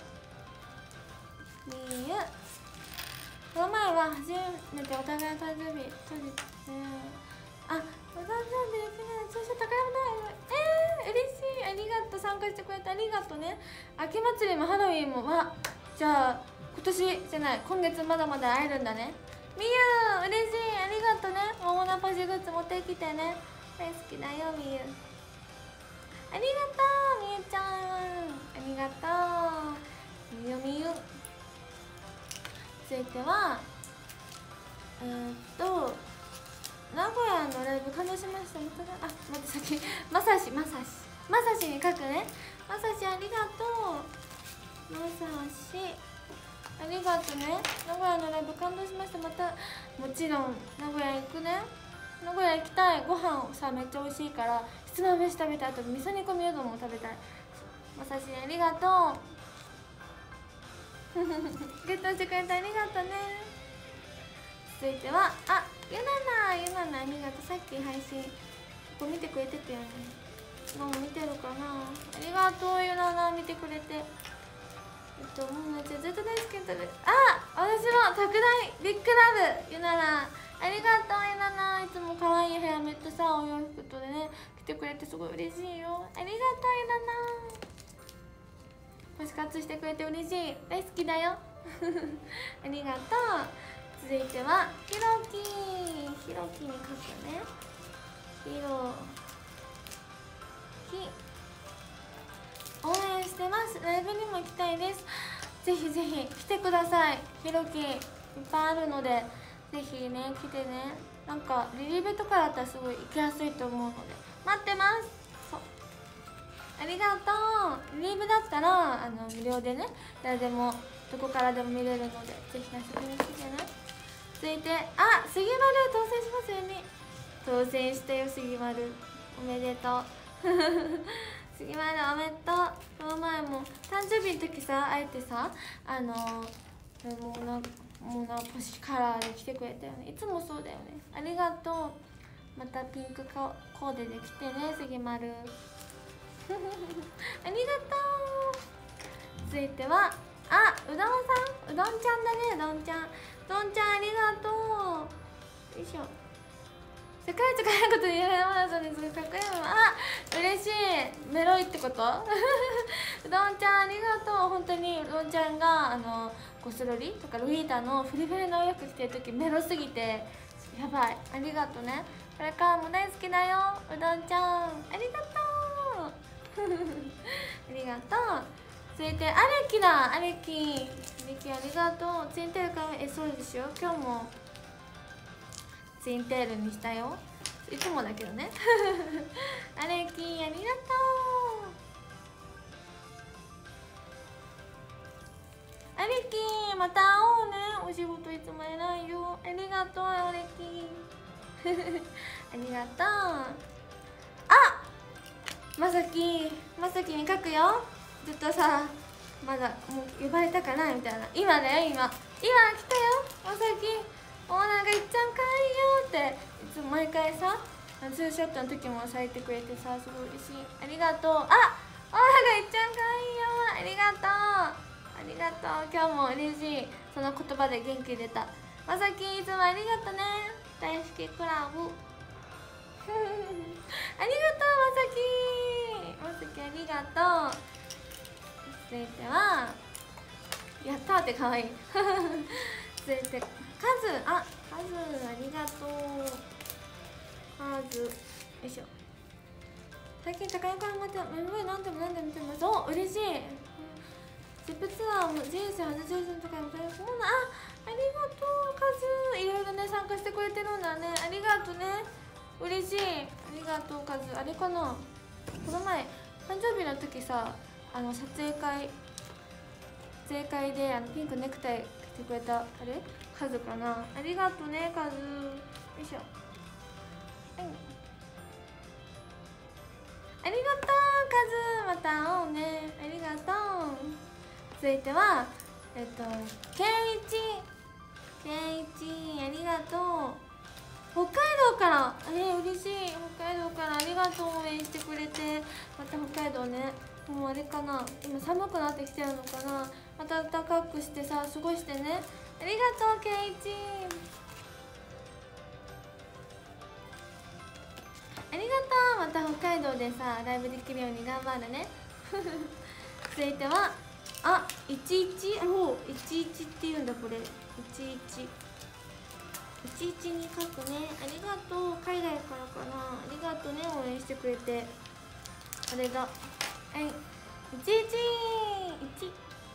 みゆこの前は初めてお互いの誕生日当日ねあお誕生日できない通称高山だえー、嬉しいありがとう参加してくれてありがとうね秋祭りもハロウィンもわじゃあ今年じゃない今月まだまだ会えるんだねみゆ嬉しいありがとうね桃のポジグッズ持ってきてね大好きだよみゆありがとうみゆちゃんありがとうみゆみゆ続いてはえー、っと名古屋のライブ感動しましたあ待って先まさしまさしまさしに書くねまさしありがとうまさしありがとうね名古屋のライブ感動しましたまたもちろん名古屋行くね名古屋行きたいご飯さめっちゃ美味しいからひつまぶし食べた後味噌煮込みうどんも食べたいまさしありがとうゲットしてくれてありがとうね続いてはあゆななゆななありがとうさっき配信ここ見てくれてたよねもう見てるかなありがとうゆなな見てくれてえっともうめっちゃずっと大好きだったあ私も特大ビッグラブゆななありがとうゆなないつも可愛いヘアメットさお洋服とでね着てくれてすごい嬉しいよありがとうゆなな推し活してくれて嬉しい大好きだよありがとう続いてはひろきひろきに書くねひろき応援してますライブにも行きたいですぜひぜひ来てくださいひろきいっぱいあるのでぜひね来てねなんかリリベとかだったらすごい行きやすいと思うので待ってますそうありがとうリリベだったらあの無料でね誰でもどこからでも見れるのでぜひ遊びに来てね続いてあ杉丸当選しますよね当選したよ杉丸おめでとう杉丸おめでとう。この前も誕生日の時さ、あえてさ、あのもうなもうなポシカラーで来てくれたよね。いつもそうだよね。ありがとう。またピンクコーデで来てね、杉丸。ありがとう。続いては、あ、うどんさん、うどんちゃんだね、うどんちゃん。うどんちゃんありがとう。よいしょ。世界一可愛いこと言えるマラソンです。かっこいいもん。あ、嬉しい。メロいってこと？うどんちゃんありがとう。本当にうどんちゃんがあのゴスロリとかロリータのフリフリのお洋服着てる時メロすぎてやばい。ありがとうね。これからも大好きだよ。うどんちゃんありがとう。ありがとう。続いてアレキだ。アレキアレキありがとう。ツインテールかえそうですよ。今日もツインテールにしたよ。いつもだけどね。アレキありがとう。アレキまた会おうね。お仕事いつも偉いよ。ありがとうアレキ。ありがとう。あ、まさきまさきに書くよ。ずっとさ、まだもう呼ばれたかなみたいな。今だよ今。今来たよまさき。オーナーがいっちゃんかわいいよっていつも毎回さ、ツーショットの時もされてくれてさ、すごい嬉しい。ありがとう。あ、オーナーがいっちゃんかわいいよ。ありがとうありがとう。今日も嬉しい。その言葉で元気出た。まさきいつもありがとね。大好きクラブ。ありがとうまさき。まさきありがとう。続いてはやったーってかわいい。続いてカズ、あ、カズありがとう。カズよいしょ。最近高いからまた エムブイ 何でも何でも見てます。お、嬉しい。ジップツアーも人生初挑戦とかも大好きな。あ、ありがとうカズ。いろいろね参加してくれてるんだね。ありがとうね。嬉しい。ありがとうカズ。あれかな、この前誕生日の時さ、あの撮影会撮影会であのピンクネクタイ着てくれたあれカズかな。ありがとうねカズ。よいしょ。はい、ありがとうカズ。また会おうね。ありがとう。続いてはえっとケンイチケンイチありがとう。北海道からえー、嬉しい。北海道からありがとう。応援してくれて。また北海道ね、もうあれかな、今寒くなってきてるのかな。また暖かくしてさ過ごしてね。ありがとうケンイチ。ありがとう。また北海道でさライブできるように頑張るね。続いてはあ、いちいち、おお、いちいちっていうんだこれ。いちいちいちいちに書くね。ありがとう。海外からかな。ありがとうね応援してくれて。あれだ、はい、いちいちいちいち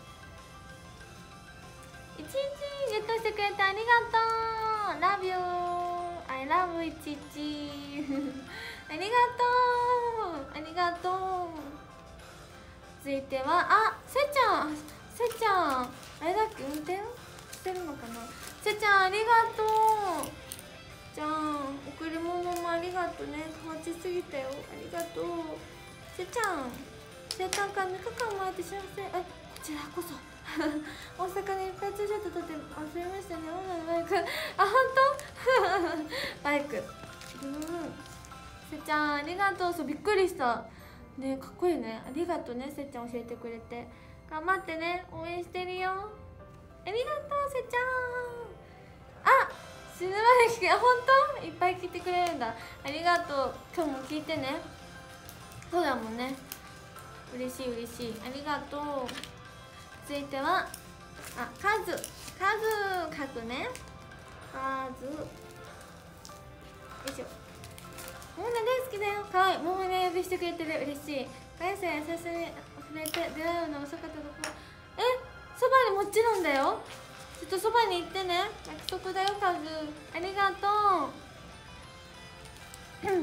いちゲットしてくれてありがとう。 Love you I love いちいち。ありがとうありがとう。続いてはあ、せちゃんせちゃんあれだっけ、運転してるのかな。せちゃんありがとう。じゃん贈り物もありがとうね。待ちすぎたよ。ありがとうせちゃん。生誕からみっかかんもらって幸せ。え、こちらこそ。大阪でいっぱいツーショット撮って忘れましたね。女のバイク。あ、本当？バイク。うん。せちゃんありがとう。そうびっくりした。ね、かっこいいね。ありがとうねせっちゃん教えてくれて。頑張ってね。応援してるよ。ありがとうせちゃん。あ、死ぬまで聞け。あ、本当？いっぱい聞いてくれるんだ。ありがとう。今日も聞いてね。そうだもんね。嬉しい嬉しい。ありがとう。続いてはあ、カズカズ書くね。カズよいしょ。モーナ大好きだよ。かわいい。モーナ呼びしてくれてる。嬉しい。かやさん優しさに触れて出会うの遅かったところ。え、そばにもちろんだよ。ちょっとそばに行ってね。約束だよカズ。ありがとう。ありがと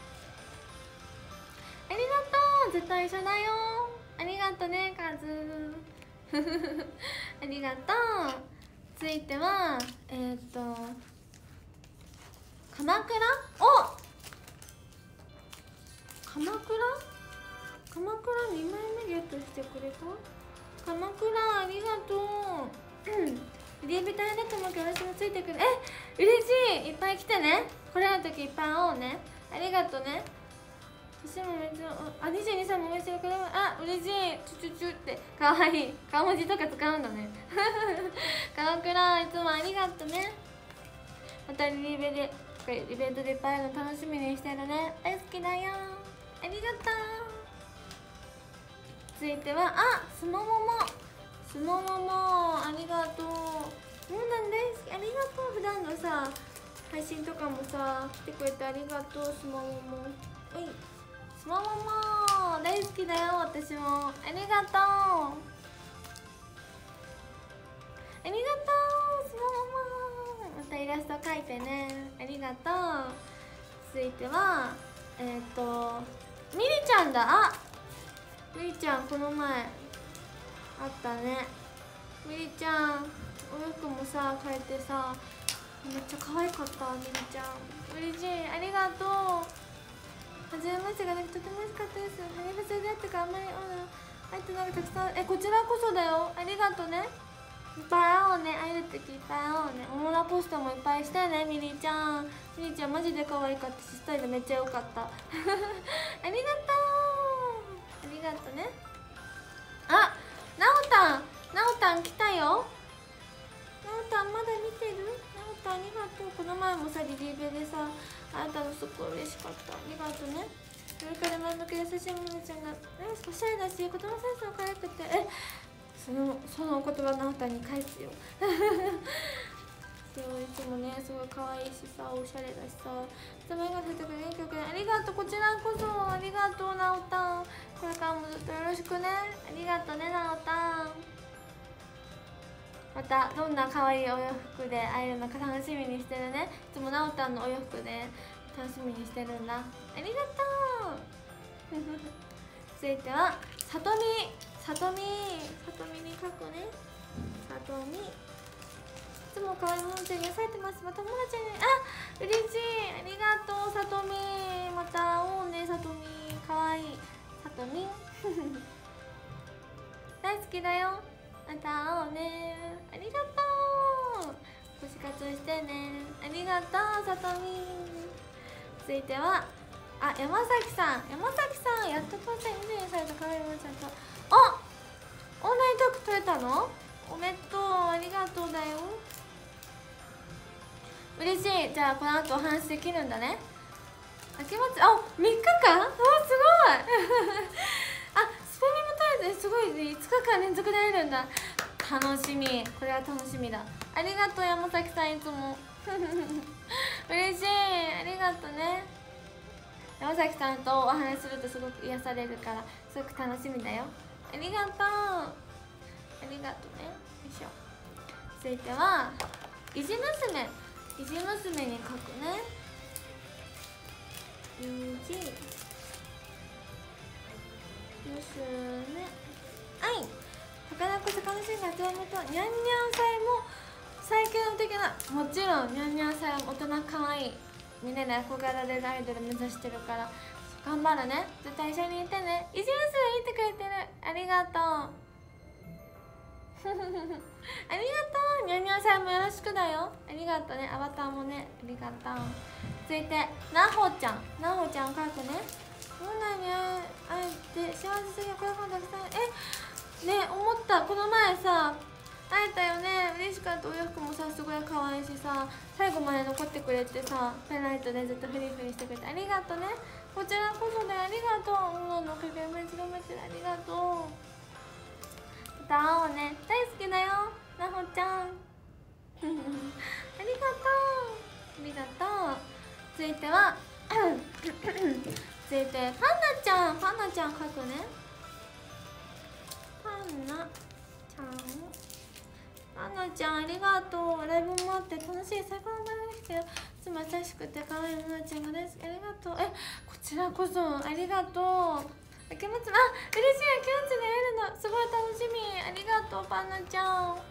う。ずっと一緒だよ。ありがとうねカズ。ありがとう。続いてはえっ、ー、と鎌倉。お、鎌倉鎌倉にまいめゲットしてくれた。鎌倉ありがとう。リービタイだと思うけど私もついてくる。え、嬉しい。いっぱい来てね。来れる時いっぱい会おうね。ありがとうね。私もめっちゃ、あ、にじゅうにさいも応援してくれる。あ、嬉しい。チュチュチュってかわいい。顔文字とか使うんだね。鎌倉いつもありがとうね。またリベでイベントでいっぱいあるの楽しみにしてるね。大好きだよ。ありがとう。続いては、あ、すもももすもももありがとう。そうなんです。ありがとう。普段のさ配信とかもさ来てくれてありがとう。すもももおい、すももも大好きだよ。私もありがとう。ありがとう。すもももまたイラスト描いてね。ありがとう。続いてはえっ、ー、とみりちゃんだ。あ、みりちゃんこの前あったね。みりちゃんお洋服もさ変えてさめっちゃ可愛かった。みりちゃん嬉しい。ありがとう。はじめましてができとても嬉しかったです。はじめましてであってかあんまりあえてなんかたくさん、え、こちらこそだよ。ありがとうね。いっぱい会おうね。会えるときいっぱい会おうね。オモラポストもいっぱいしてね。みりちゃんみりちゃんマジで可愛かったしスタイルめっちゃ良かったありがとう。ありがとうね。あ、なおたんなおたん来たよ。なおたんまだ見てる？なおたんありがとう。この前もさリリーベでさ会えたのすっごい嬉しかった。ありがとうね。それから真ん中優しいものちゃんがおしゃれだし言葉センスも可愛くて、え、そのそのお言葉なおたんに返すよそういつもねすごい可愛いしさおしゃれだしさつまりが出てくる元気よくね。ありがとう。こちらこそありがとうなおたん。これからもずっとよろしくね。ありがとうねなおたん。またどんな可愛いお洋服で会えるのか楽しみにしてるね。いつもなおたんのお洋服で楽しみにしてるんだ。ありがとう続いてはさとみさとみさとみに書くね。さとみいつも可愛いものちゃんに癒されてます。またもなちゃんにあ嬉しい。ありがとうさとみ。また会おうねさとみ。可愛いさとみ大好きだよ。また会おうね。ありがとう。星活してね。ありがとうさとみ。続いてはあ、山崎さん山崎さんやっと当選にじゅうにさいと可愛いものちゃんとあオンライントーク取れたの？おめでとう。ありがとうだよ。嬉しい。じゃあこの後お話できるんだね。秋祭りあみっかかんあすごいあスペミも取れてすごいいつかかん連続で会えるんだ。楽しみ。これは楽しみだ。ありがとう山崎さんいつも嬉しい。ありがとうね。山崎さんとお話しするとすごく癒されるからすごく楽しみだよ。ありがとうありがとうね。よいしょ。続いてはいじ娘いじ娘に書くね。いじ娘はい宝子魚シンガーとやめとにゃんにゃん祭も最強的なもちろんにゃんにゃん祭は大人可愛いみんなで憧れるアイドル目指してるから頑張るね。絶対一緒にいてね。いじ娘見てくれてる。ありがとうありがとう。にゃんにゃんさんもよろしくだよ。ありがとうね。アバターもねありがとう。続いてなほちゃんなほちゃん書くね。どんなに会えて幸せすぎるこれもたくさんえね思った。この前さ会えたよね。嬉しかった。お洋服もさすごい可愛いしさ最後まで残ってくれてさペンライトでずっとフリフリしてくれてありがとうね。こちらこそでありがとう。音楽のかけめつがめてありがとう。また会おうね。大好きだよなほちゃんありがとうありがとう。続いては続いてファンナちゃんファンナちゃん書くね。ファンナちゃんファンナちゃんありがとう。ライブもあって楽しい最高の場できたよ。いつも優しくて可愛いもなちゃんが大好き。ありがとう。えこちらこそありがとう。あきもちあ嬉しい。あきもちで会えるのすごい楽しみ。ありがとうファンナちゃん。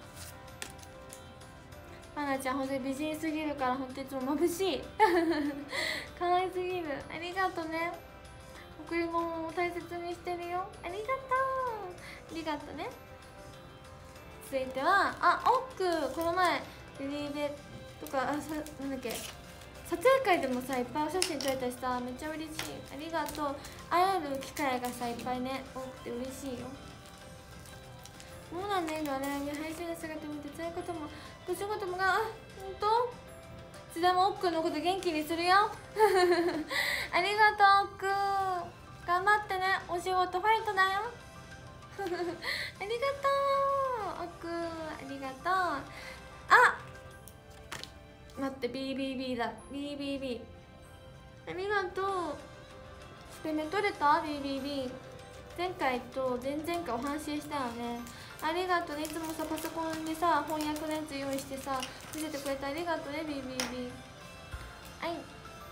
ファンナちゃんほんとに美人すぎるからほんといつも眩しい可愛すぎる。ありがとうね。 贈り物を大切にしてるよ。ありがとう、ありがとうね。続いては、あ、オックこの前リリーベとか、あ、さ、なんだっけ、撮影会でもさいっぱいお写真撮れたしさ、めっちゃ嬉しい。ありがとう。会える機会がさいっぱいね多くて嬉しいよ。もうなんねがライブ配信の姿見て辛いことも苦しいこともが、あ、ほんといつでもオックのこと元気にするよありがとうオック、頑張ってね、お仕事ファイトだよありがとうオック、ありがとう。あ、待って、 ビービービー だ、 ビービービー ありがとう。スペメ取れた ビービービー。 前回と前々回お話ししたよね。ありがとうね。いつもさパソコンでさ翻訳のやつ用意してさ見せてくれてありがとうね ビービービー。 はい、 ビービービー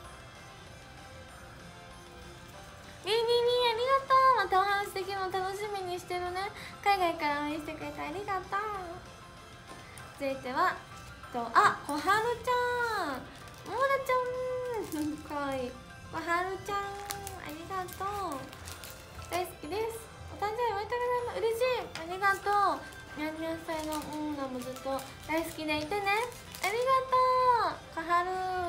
ありがとう。またお話できるの楽しみにしてるね。海外から応援してくれてありがとう。続いてはと、あ、こはるちゃん、ももだちゃんかわいい。こはるちゃんありがとう、大好きです。お誕生日おめでとうございます。嬉しい、ありがとう。にゃんにゃんさいのうんがもずっと大好きでいてね。ありがとうこはる、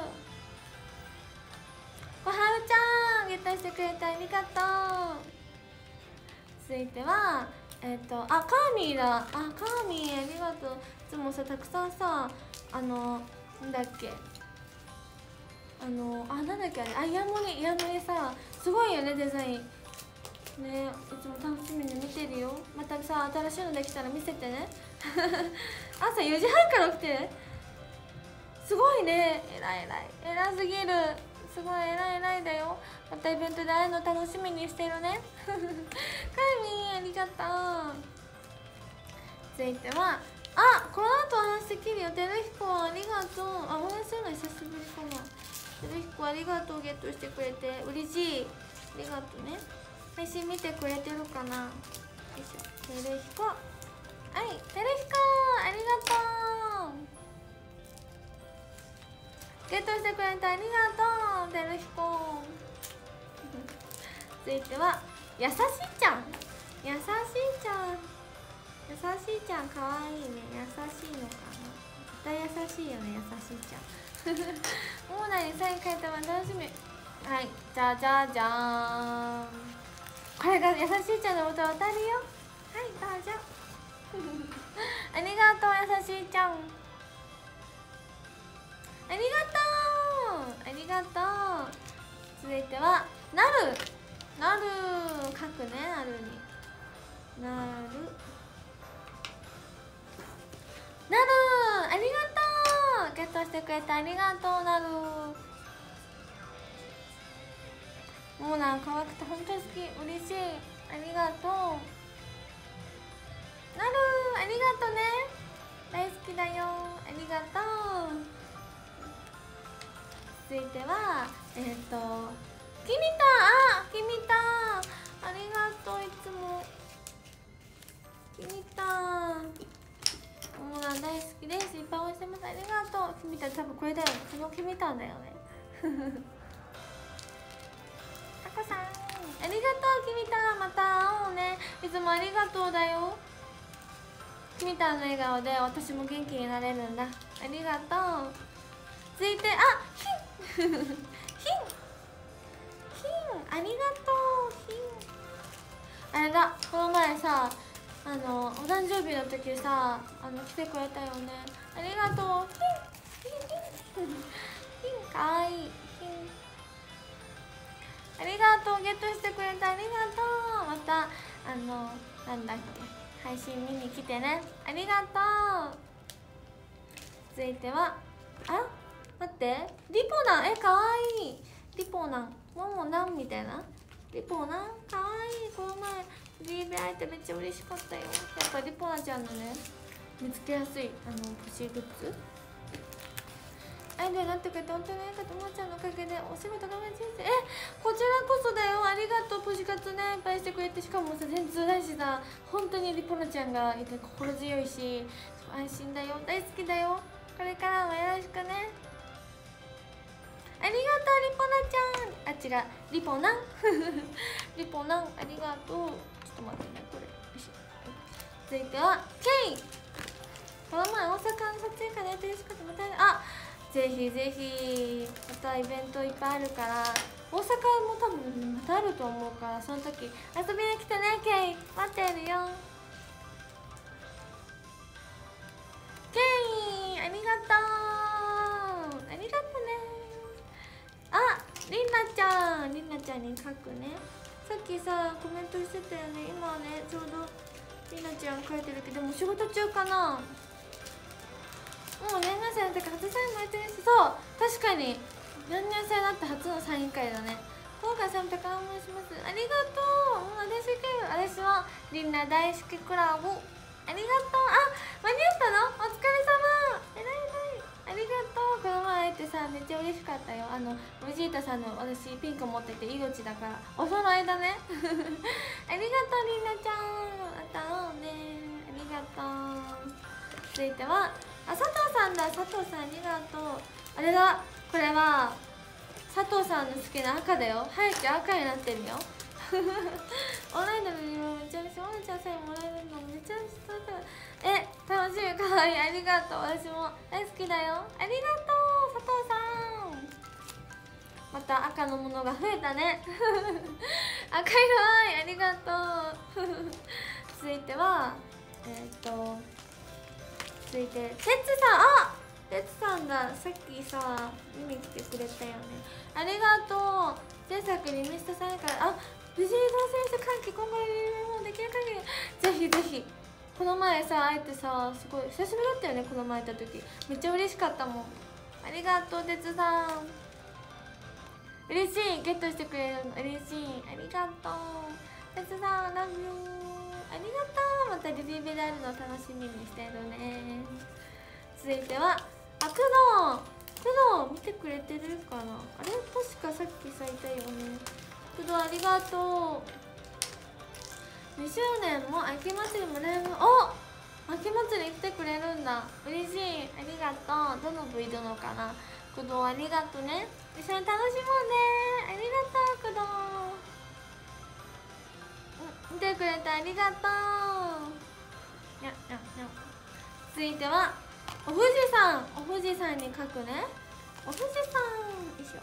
こはるちゃんゲットしてくれてありがとう。続いてはえっ、ー、と、あ、カーミーだ。あ、カーミーありがとう。いつもさたくさんさ、あのなんだっけ、あのあ、なんだっけあれ、あ、イヤモニ、イヤモニさすごいよね、デザインね。いつも楽しみに見てるよ。またさ新しいのできたら見せてね朝よじはんから起きて、すごいね、えらいえらい偉すぎる、すごいえらいえらいだよ。またイベントで会えるの楽しみにしてるねカーミーありがとう。続いては、あ、この後お話できるよ。てるひこありがとう。あ、お話するの久しぶりかな。てるひこありがとう、ゲットしてくれて嬉しい。ありがとうね。配信見てくれてるかな。よいしょ、てるひこ、はい、てるひこありがとう。ゲットしてくれてありがとう、てるひこ続いては、やさしいちゃん、やさしいちゃん、優しいちゃんかわいいね。優しいのかな、絶対優しいよね、優しいちゃんオーナーにサイン書いたわ、楽しみ。はい、じゃじゃじゃーん、これが優しいちゃんの歌渡るよ。はい、どうぞありがとう優しいちゃん、ありがとう、ありがとう。続いてはなる、なる書くね、なるになる、なるありがとう、ゲットしてくれてありがとう。なるもうなん可愛くて本当に好き、嬉しい、ありがとう。なるありがとうね、大好きだよ、ありがとう。続いてはえっ、ー、ときみた、あ、きみたありがとう、いつもきみたもう大好きです、いっぱい応援してます、ありがとう。きみた多分これだよ、このきみたんだよねたこさんありがとう、きみた、また会おうね、いつもありがとうだよ。きみたの笑顔で私も元気になれるんだ、ありがとう。続いて、あ、ひんひんひんありがとう、ひんあれだ、この前さあのお誕生日の時さあの来てくれたよね、ありがとう。ひんひんひんひんかわいい、ひんありがとう、ゲットしてくれてありがとう。またあのなんだっけ配信見に来てね、ありがとう。続いては、あ、待って、リポナン、え、かわいい、リポナン、ももなんみたいな、リポナンかわいい。この前フリーで会えてめっちゃ嬉しかったよ。やっぱリポナちゃんのね見つけやすいあの欲しいグッズ、アイデアになってくれて本当にありがとう。ももちゃんのおかげでお仕事頑張り人生、え、こちらこそだよ、ありがとう。ポジ活ねいっぱいしてくれて、しかもさ全通だしさ、本当にリポナちゃんがいて心強いし安心だよ、大好きだよ。これからもよろしくね。 ありがとうリポナちゃん。あ、違う、リポナンリポナン、ありがとう。ちょっと待ってね、これ。よいしょ。続いてはケイ。この前大阪の撮影会でやってるしかまたあ、ぜひぜひまたイベントいっぱいあるから、大阪も多分またあると思うから、その時遊びに来てね。ケイ待ってるよ。ケイありがとう、ありがとうね。あ、りんなちゃん、りんなちゃんに書くね。さっきさコメントしてたよね。今はねちょうどりんなちゃん書いてるけど、でも仕事中かな。もう年年生の時初サインもやってるし、そう確かに年年生だって初のサイン会だね。今回参加お願いします。ありがとう。もう私私もりんな大好きクラブありがとう。あ、間に合ったの？お疲れ様。えらいえらい。ありがとう。この前会えてさめっちゃ嬉しかったよ。あのベジータさんの私ピンク持ってて命だからお揃いだね。ありがとうりんなちゃん。また会おうね。ありがとう。続いてはあ、佐藤さんだ。佐藤さんありがとう。あれだ、これは佐藤さんの好きな赤だよ。背景赤になってるよ。オンラインのビデオめちゃめちゃおなちゃんさえもらえるのめちゃめちゃえ楽しみ、かわいい。ありがとう。私も大好きだよ。ありがとう佐藤さん。また赤のものが増えたね。赤色愛ありがとう。続いてはえっ、ー、と続いててつさん。あ、てつさんだ。さっきさ見に来てくれたよね。ありがとう。前作に見したさんからあ、藤井堂選手歓喜今後もできる限りぜひぜひ。この前さ会えてさすごい久しぶりだったよね。この前会った時めっちゃ嬉しかったもん。ありがとうてつさん。嬉しい、ゲットしてくれるの嬉しい。ありがとうてつさん、ラブユー。ありがとう。またリリーベであるの楽しみにしてるね。続いてはあ、工藤工藤見てくれてるかな。あれ確かさっき咲いたよね。工藤ありがとう。にしゅうねんも秋祭りもライブ、お秋祭り来てくれるんだ。嬉しい、ありがとう。どの部位どのかな。工藤ありがとうね。一緒に楽しもうね。ありがとう工藤。見てくれてありがとう。にゃにゃにゃ。続いてはお富士山。お富士山に書くね。お富士山、よいしょ。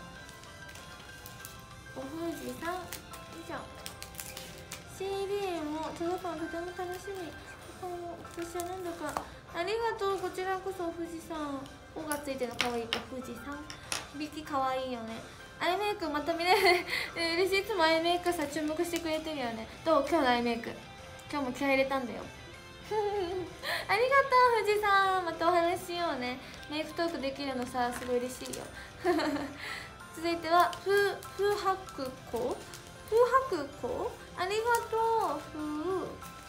お富士山、よいしょ。 シーディー も届くのとても楽しみ。今年はなんだかありがとう。こちらこそお富士山。「お」がついてるのかわいい。お富士山響きかわいいよね。アイメイクまた見れる。嬉しい。いつもアイメイクさ注目してくれてるよね。どう今日のアイメイク。今日も気合い入れたんだよ。ありがとう富士山。またお話ししようね。メイクトークできるのさすごい嬉しいよ。続いてはふ風白子。風白子ありがとう。風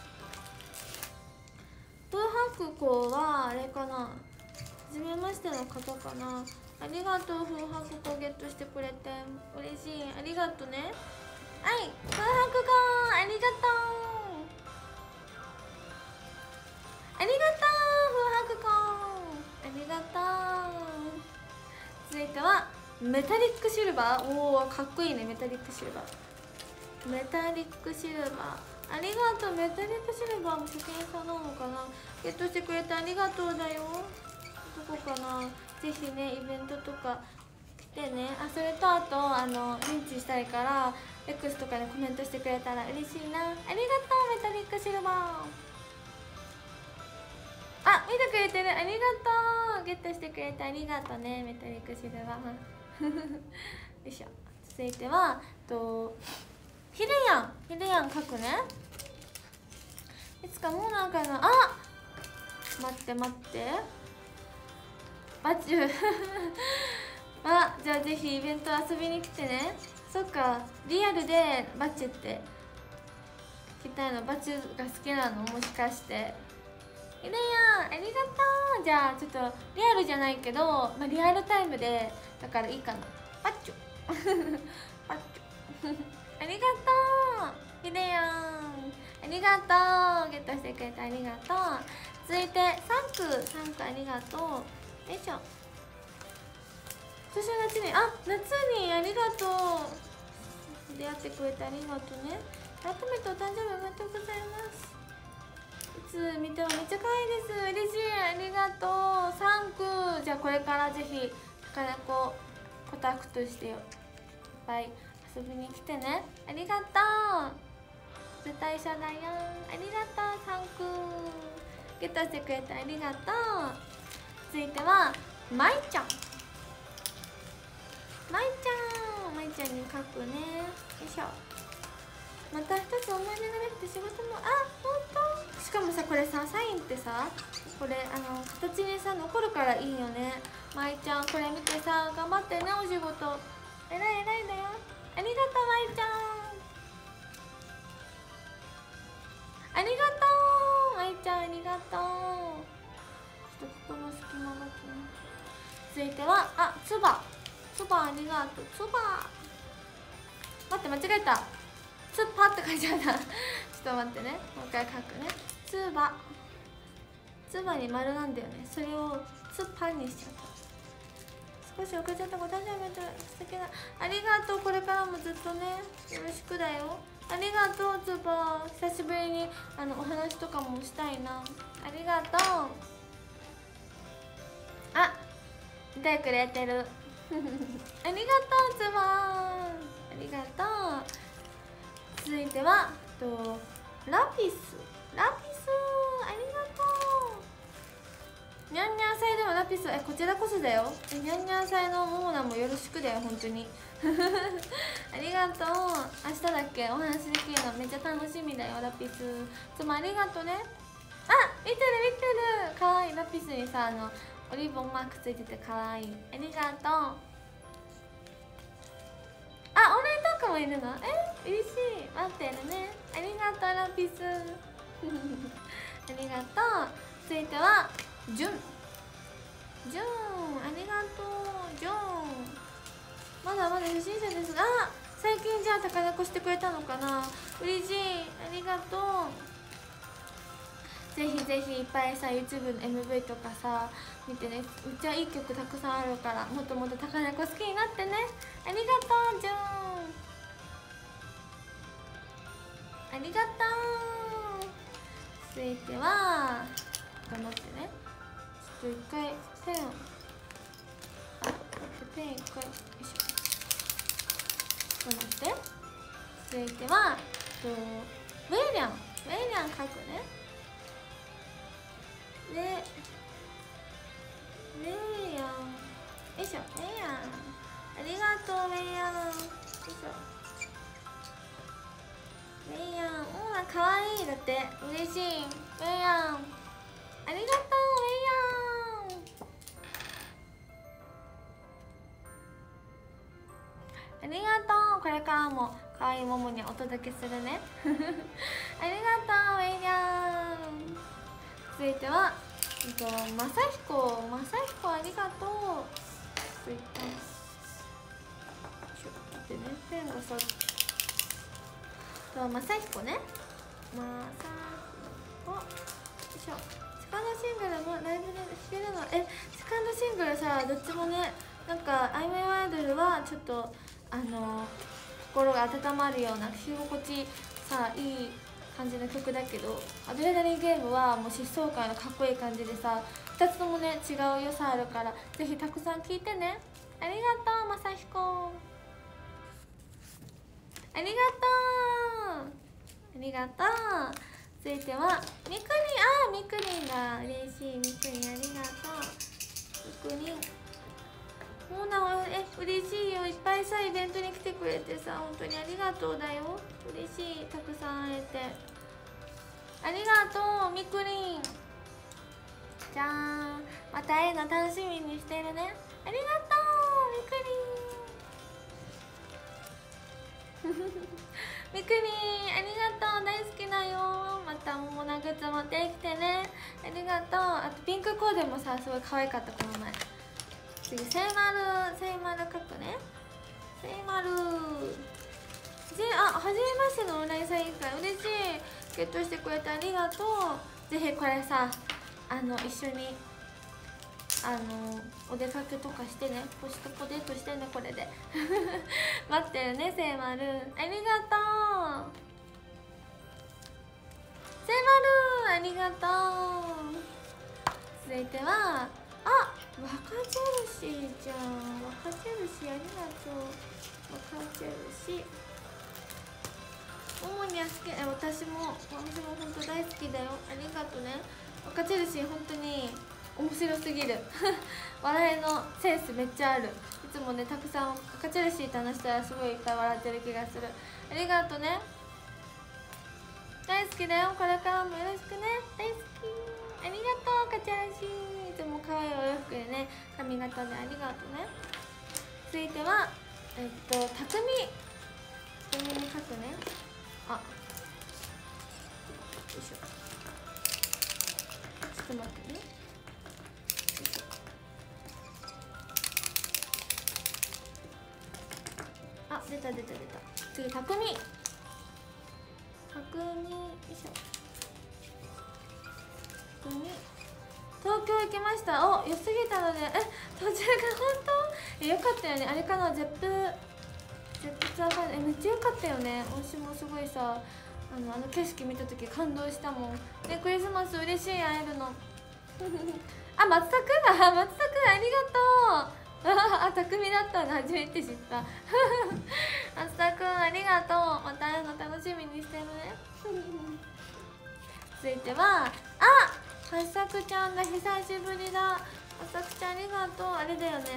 風白子はあれかな、初めましての方かな。ありがとう。風白子ゲットしてくれて嬉しい。ありがとうね。はい、風白子ありがとう。ありがとう風白子ありがとう。続いてはメタリックシルバー。おおかっこいいね。メタリックシルバーメタリックシルバーありがとう。メタリックシルバーも先に頼むかな。ゲットしてくれてありがとうだよ。どこかな。ぜひねイベントとか来てね。あ、それとあとあの認知したいから X とかでコメントしてくれたら嬉しいな。ありがとうメタリックシルバー。あ、見てくれてる。ありがとう。ゲットしてくれてありがとうねメタリックシルバー。よいしょ。続いてはとヒデヤン。ヒデヤン書くね。いつかもうなんかなあ。待って待ってバチュー。あ、じゃあぜひイベント遊びに来てね。そっかリアルでバチュって来たいの。バチュが好きなのもしかして。ヒデヤンありがとう。じゃあちょっとリアルじゃないけど、まあ、リアルタイムでだからいいかな。バッチュバッチュありがとうヒデヤン。ありがとう。ゲットしてくれてありがとう。続いてサンクサンクありがとう。よいしょ。 年の夏に、あ、夏にありがとう。出会ってくれてありがとうね。改めてお誕生日おめでとうございます。いつ見てもめっちゃ可愛いです。嬉しい、ありがとう、サンクー。じゃあこれからぜひ高田子コタクとしていっぱい遊びに来てね。ありがとう。絶対一緒だよ。ありがとう、サンクー。ゲットしてくれてありがとう。続いてはまいちゃん。まいちゃん、まいちゃんに書くね。よいしょ。また一つ思い出ができて仕事も、あ、ほんと。しかもさ、これさ、サインってさ、これあの形にさ残るからいいよね。まいちゃん、これ見てさ、頑張ってね、お仕事。えらいえらいだよ。ありがとう、まいちゃん。ありがとう、まいちゃん、ありがとう。ちょっとここの隙間が気に。続いては、あ、つば。つば、ありがとう。つば。待って、間違えた。つばって書いちゃった。ちょっと待ってね。もう一回書くね。つば。つばに丸なんだよね。それをつばにしちゃった。少し遅れちゃったご誕生日素敵な。ありがとう。これからもずっとね、よろしくだよ。ありがとう、つば。久しぶりにあのお話とかもしたいな。ありがとう。あ、見てくれてる。ありがとう、つば。ありがとう。続いてはとラピス。ラピス、ありがとう。にゃんにゃん祭でもラピス、え、こちらこそだよ。え、にゃんにゃん祭のモモナもよろしくだよ、本当に。ありがとう。明日だっけ、お話できるのめっちゃ楽しみだよ、ラピス。つもありがとうね。あ、見てる見てる、かわいい。ラピスにさ、あのオリーブンマークついててかわいい。ありがとう。あ、オンライントークもいるの？え、嬉しい。待ってるね。ありがとう、ラピス。ありがとう。続いてはジュン。ジュン、ありがとう。ジュン、まだまだ初心者ですが、あ、最近じゃあ高値子してくれたのかな。嬉しい、ありがとう。ぜひぜひいっぱいさ YouTube の エムブイ とかさ見てね。めっちゃいい曲たくさんあるから、もっともっと高値子好きになってね。ありがとう、ジュン。ありがとう。続いては頑張ってね。ちょっと一回ペン、あ、ペン一回、よいしょ。ちょっと待って。続いてはとウェイリャン、ウェイリャン書くね。で、ウェイヤン、よいしょ、ウェイヤン、ありがとう、ウェイヤン。よいしょ。ウェイヤン、うん、かわいい。だって嬉しい。ウェイヤン、ありがとう、ウェイヤン。ありがとう。これからもかわいいももにお届けするね。ありがとう、ウェイヤン。続いてはまさひこ。まさひこ、ありがとう。ちょっと待ってね、ペンがさとまさひこね。まさひこ、よいしょ。セカンドシングルもライブで弾けるの。え、セカンドシングルさ、どっちもね、なんか「アイムアイドル」はちょっとあの心が温まるような聴き心地さいい感じの曲だけど、アドレナリンゲームはもう疾走感のかっこいい感じでさ、ふたつともね違う良さあるから、ぜひたくさん聴いてね。ありがとう、まさひこ。ありがとう、ありがとう。続いてはみくりん。あー、みくりんだ。嬉しい、みくりん、ありがとう。みくりん、もうな、え、嬉しいよ。いっぱいさイベントに来てくれてさ、本当にありがとうだよ。嬉しい、たくさん会えて。ありがとう、みくりん。じゃーん、また会えるの楽しみにしてるね。ありがとう、みくりん。みくりん、ありがとう、大好きだよ。またももなグッズ持ってきてね。ありがとう。あとピンクコーデもさ、すごい可愛かった、この前。次、せいまる、せいまる書くね。せいまる。じあ、はじめましてのオンラインサイン会、嬉しい。ゲットしてくれてありがとう。ぜひこれさ、あの一緒にあのお出かけとかしてね、ポストポデートしてね、これで待ってるね。セイマルありがとう。セイマルありがとう。続いてはあ、若チェルシーじゃん。若チェルシーありがとう。若チェルシー主には好き。え、私も私も本当大好きだよ。ありがとうね。若チェルシー本当に面白すぎる笑いのセンスめっちゃある。いつもねたくさん赤チェルシーと話したらすごいいっぱい笑ってる気がする。ありがとうね。大好きだよ。これからもよろしくね。大好き。ありがとう赤チェルシー。いつも可愛いお洋服でね、髪型でありがとうね。続いてはえっとたくみたくみに書くね。あ、よいしょ。ちょっと待ってね。あ、出た出た出た。次、たくみ。たくみ、よいしょ。たくみ。東京行きました。お、良すぎたので、え、途中が本当。え、よかったよね。あれかな、ゼップ。ゼップツアーファイル、え、めっちゃよかったよね。私もすごいさ。あの、あの景色見た時感動したもん。で、クリスマス嬉しい、会えるの。あ、松田くんだ。松田くん、ありがとう。あ、たくみだったの初めて知った松田くんありがとう。また会うの楽しみにしてるね続いてはあ、はっさくちゃんだ。久しぶりだ。はっさくちゃんありがとう。あれだよね、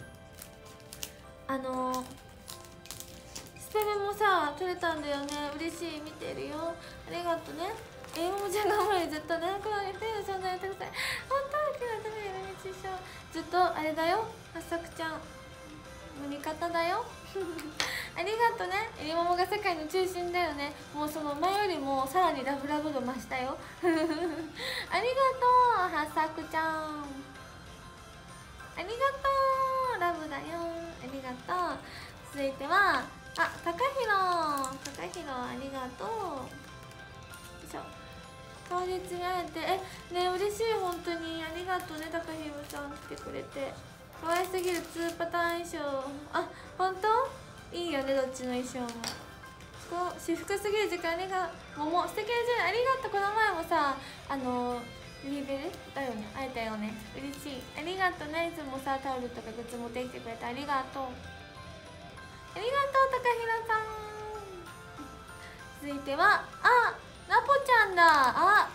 あのスペメもさ取れたんだよね。嬉しい。見てるよ。ありがとうね。英語もちゃん頑張る。ずっとねこのにふたりの存在をたくさん本当に今日はダメやられちゃう。ずっとあれだよ、はっさくちゃんの味方だよありがとうね。えりももが世界の中心だよね。もうその前よりもさらにラブラブ度増したよありがとうはっさくちゃん。ありがとうラブだよ。ありがとう。続いてはあ、たかひろたかひろありがとう。よいしょ。当日に会えてえね嬉しい。本当にありがとうね。たかひろさん来てくれて。可愛すぎるツーパターン衣装。あ、本当いいよね、どっちの衣装も。こう私服すぎる時間ありが桃素敵なじゃん。ありがとう。この前もさあのリーベルだよね、会えたよね。嬉しい。ありがとうね。いつもさタオルとかグッズ持ってきてくれてありがとう。ありがとうたかひろさん。続いてはあ、ナポちゃんだ。あ、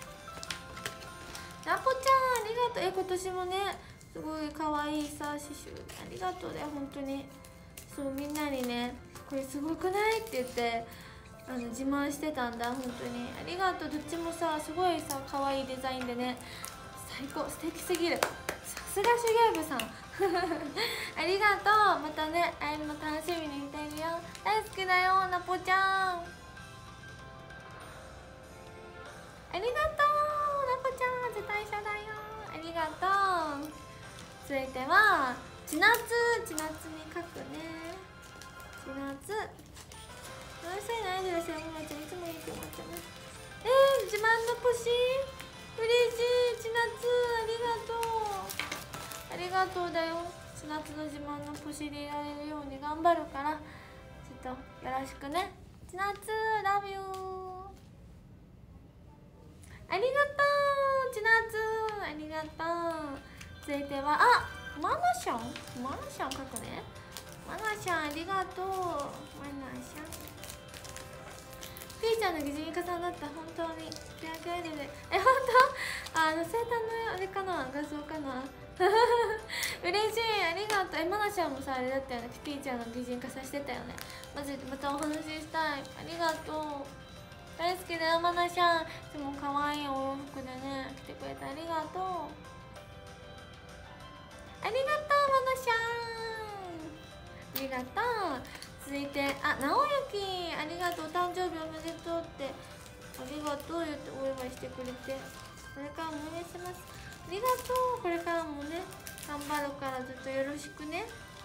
ナポちゃんありがとう。え、今年もねすごい可愛いさ刺繍ありがとうね。本当にそうみんなにねこれすごくないって言ってあの自慢してたんだ。本当にありがとう。どっちもさすごいさ可愛いデザインでね最高素敵すぎる。さすが手芸部さんありがとう。またね会えるの楽しみにしているよ。大好きだよナポちゃん。ありがとうナポちゃん。絶対一緒だよ。ありがとう。続いては千夏。千夏に書くね。千夏何歳のアイドルですよ。ももちゃんいつもいいって思っちゃうね。えー、自慢の星嬉しい。千夏ありがとう。ありがとうだよ。千夏の自慢の星でいられるように頑張るからちょっとよろしくね。千夏ラブユー。ありがとう千夏ありがとう。続いてはあ、マナシャンマナシャン書くね。マナシャンありがとう。マナシャンピーちゃんの擬人化さんだった。本当にピアクアイドルでえ、本当あの生誕のあれかな画像かな嬉しい。ありがとう。え、マナシャンもさあれだったよね。ピーちゃんの擬人化させてたよね。マジでまたお話ししたい。ありがとう。大好きだよマナシャン。いつも可愛いお洋服でね来てくれてありがとう。ありがとうマナシャン。ありがとう。続いてあ、直之ありがとう。お誕生日おめでとうってありがとう言ってお祝いしてくれてこれからもお願いします。ありがとう。これからもね頑張るからずっとよろしくね。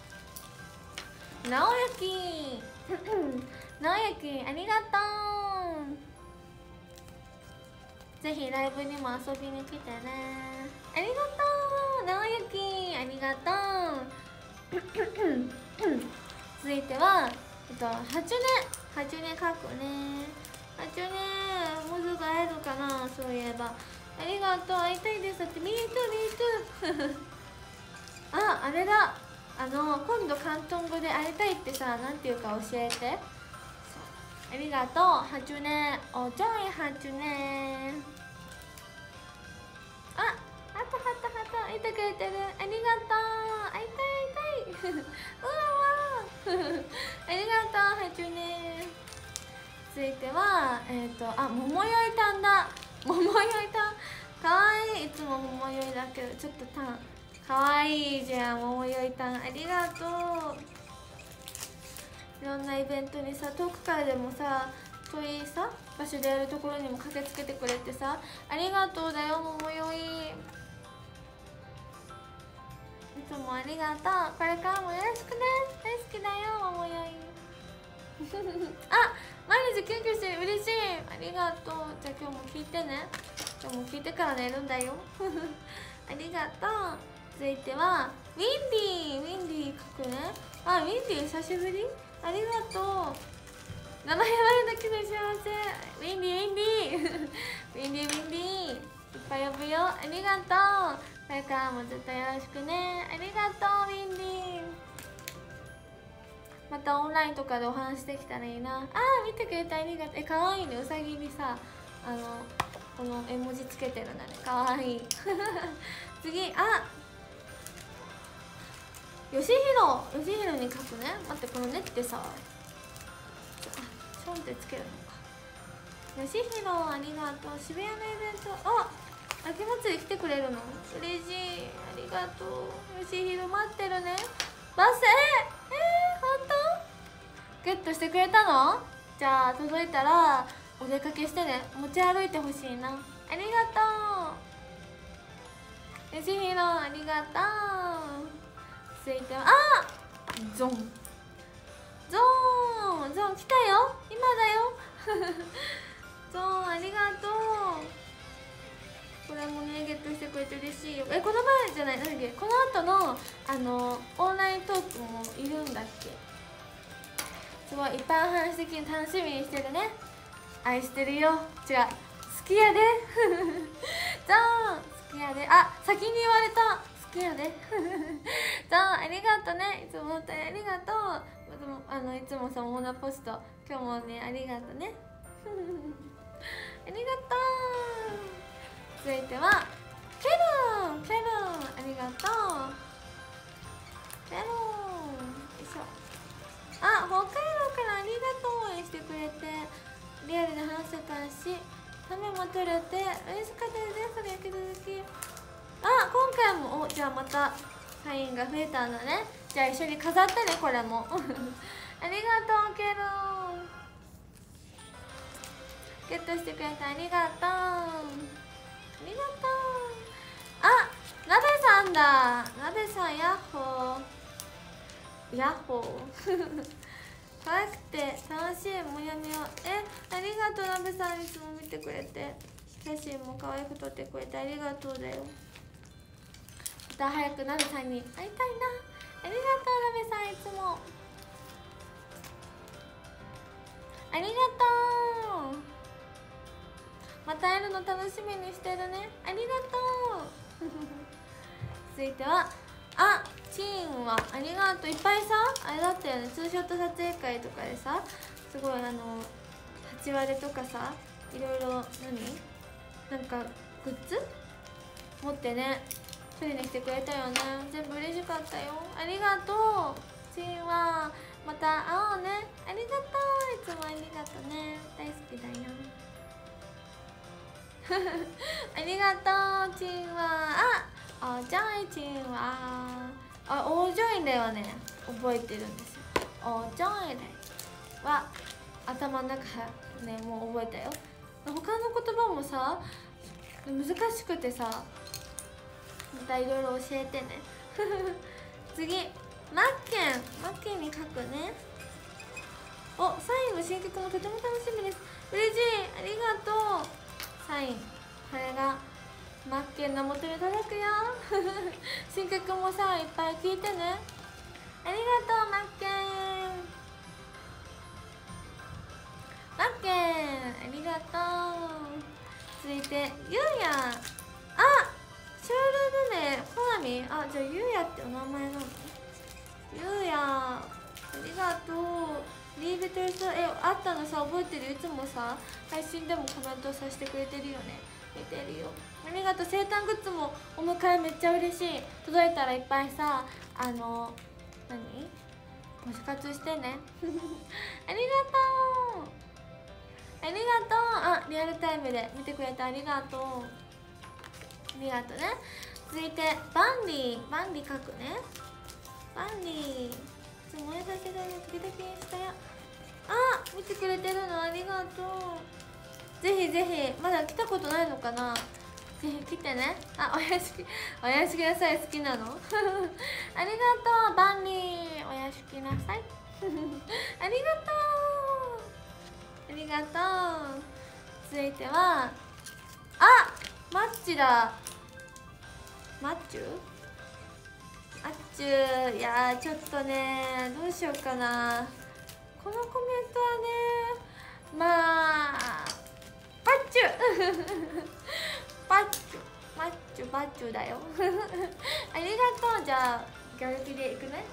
直之直之ありがとう。ぜひライブにも遊びに来てね。ありがとうう直之、ありがとう続いては、えっと、はちねはちね書くね。はちねもうすぐ会えるかな。そういえばありがとう、会いたいですって。ミートミートあ、あれだ、あの今度広東語で会いたいってさ、なんていうか教えて。ありがとう、はちねおちょいはちね。あ、ハトハトハト、いてくれてる。ありがとう、会いたい会いたいうわわありがとう、はちね。続いては、えっ、ー、と、あ、桃よいたんだ。桃よいたんかわいい。いつも桃よいだけど、ちょっとたんかわいいじゃん、桃よいたん。ありがとう。いろんなイベントにさ、遠くからでもさ、遠いさ場所でやるところにも駆けつけてくれてさ、ありがとうだよ、桃よい。いつもありがとう。これからもよろしくね。大好きだよ、桃よいあ、毎日キュンキュンしてる、嬉しい。ありがとう。じゃあ今日も聞いてね。今日も聞いてから寝るんだよありがとう。続いてはウィンディー。ウィンディー書くね。あ、ウィンディー久しぶり。ありがとう。名前言われるだけで幸せ。ウィンディーウィンディーウィンディーウィンディーいっぱい呼ぶよ。ありがとう。これからもずっとよろしくね。ありがとう、ウィンディー。またオンラインとかでお話できたらいいな。あー、見てくれてありがとう。え、かわいいね。うさぎにさ、あのこの絵文字つけてるんだね。かわいい次、あ、よしひろ。よしひろに書くね。待って、このねってさ、ちょちょんってつけるのか。よしひろ、ありがとう。渋谷のイベント、あ、秋祭り来てくれるの嬉しい。ありがとう。よしひろ待ってるね。バス、えー、えー、本当ゲットしてくれたの。じゃあ届いたらお出かけしてね。持ち歩いてほしいな。ありがとうよしひろ、ありがとう。続いては、あ、ゾンゾーンゾン来たよ、今だよゾーン、ありがとう。これもね、ゲットしてくれて嬉しいよ。え、この前じゃない、なんだっけ、この後のあのオンライントークもいるんだっけ。すごいいっぱいお話できるの楽しみにしてるね。愛してるよ。違う、好きやでゾーン好きやで。あ、先に言われた。好きやでゾーンありがとね。いつも本当にありがとう。でもあのいつもさ、モナポスト今日もね、ありがとねありがとう。続いてはケロン。ケロン、ありがとう。ケロン、よいしょ。あ、北海道からありがとう。応援してくれてリアルで話せたし、ためも取れて嬉しかったです。引き続き、あ、今回も、お、じゃあまたサインが増えたんだね。じゃあ一緒に飾ってね、これもありがとう、ケロン。ゲットしてくれてありがとう。ありがとう。あ、なべさんだ。なべさん、ヤッホーヤッホー可愛くて楽しいもやみを。え、ありがとう、なべさん。いつも見てくれて写真も可愛く撮ってくれてありがとうだよ。また早くなべさんに会いたいな。ありがとう、なべさん。いつもありがとう。また会えるの楽しみにしてるね。ありがとう続いては、あ、チーンはありがとう。いっぱいさ、あれだったよね、ツーショット撮影会とかでさ、すごいあのはち割とかさ、いろいろ何なんかグッズ持ってね、取りに来てくれたよね。全部嬉しかったよ。ありがとうチーンは。また会おうね。ありがとう。いつもありがとうね。大好きだよありがとうチーンは。あ、おジョイチーンは。あ、おジョイレはね、覚えてるんですよ。おジョイレは頭の中ね、もう覚えたよ。他の言葉もさ、難しくてさ、またいろいろ教えてね次、マッケン。マッケンに書くね。お、サインの新曲もとても楽しみです。嬉しい、ありがとう。サイン、これがマッケンの元で届くよ新曲もさいっぱい聴いてね。ありがとうマッケン。マッケンありがとう。続いてゆうや。あ、シュールでねほなみ。あ、じゃあゆうやってお名前なの。ゆうやありがとう。リーベテルさん、え、あったのさ覚えてる。いつもさ配信でもコメントさせてくれてるよね。見てるよ。ありがとう。生誕グッズもお迎えめっちゃ嬉しい。届いたらいっぱいさあの何推し活してねありがとうありがとう。あ、リアルタイムで見てくれてありがとう。ありがとうね。続いてバンディバンディ書くね。バンディちょっと燃えさせてね。時々したよ。あ、見てくれてるのありがとう。ぜひぜひまだ来たことないのかな。ぜひ来てね。あ、おやすきおやすきなさい好きなのありがとうバンディおやすきなさいありがとうありがとう。続いてはあ、マッチだ。マッチュあっちゅー。いやーちょっとねどうしようかな。このコメントはねまあパッチュパッチュマッチュパッチュだよありがとう。じゃあギャルピでいくね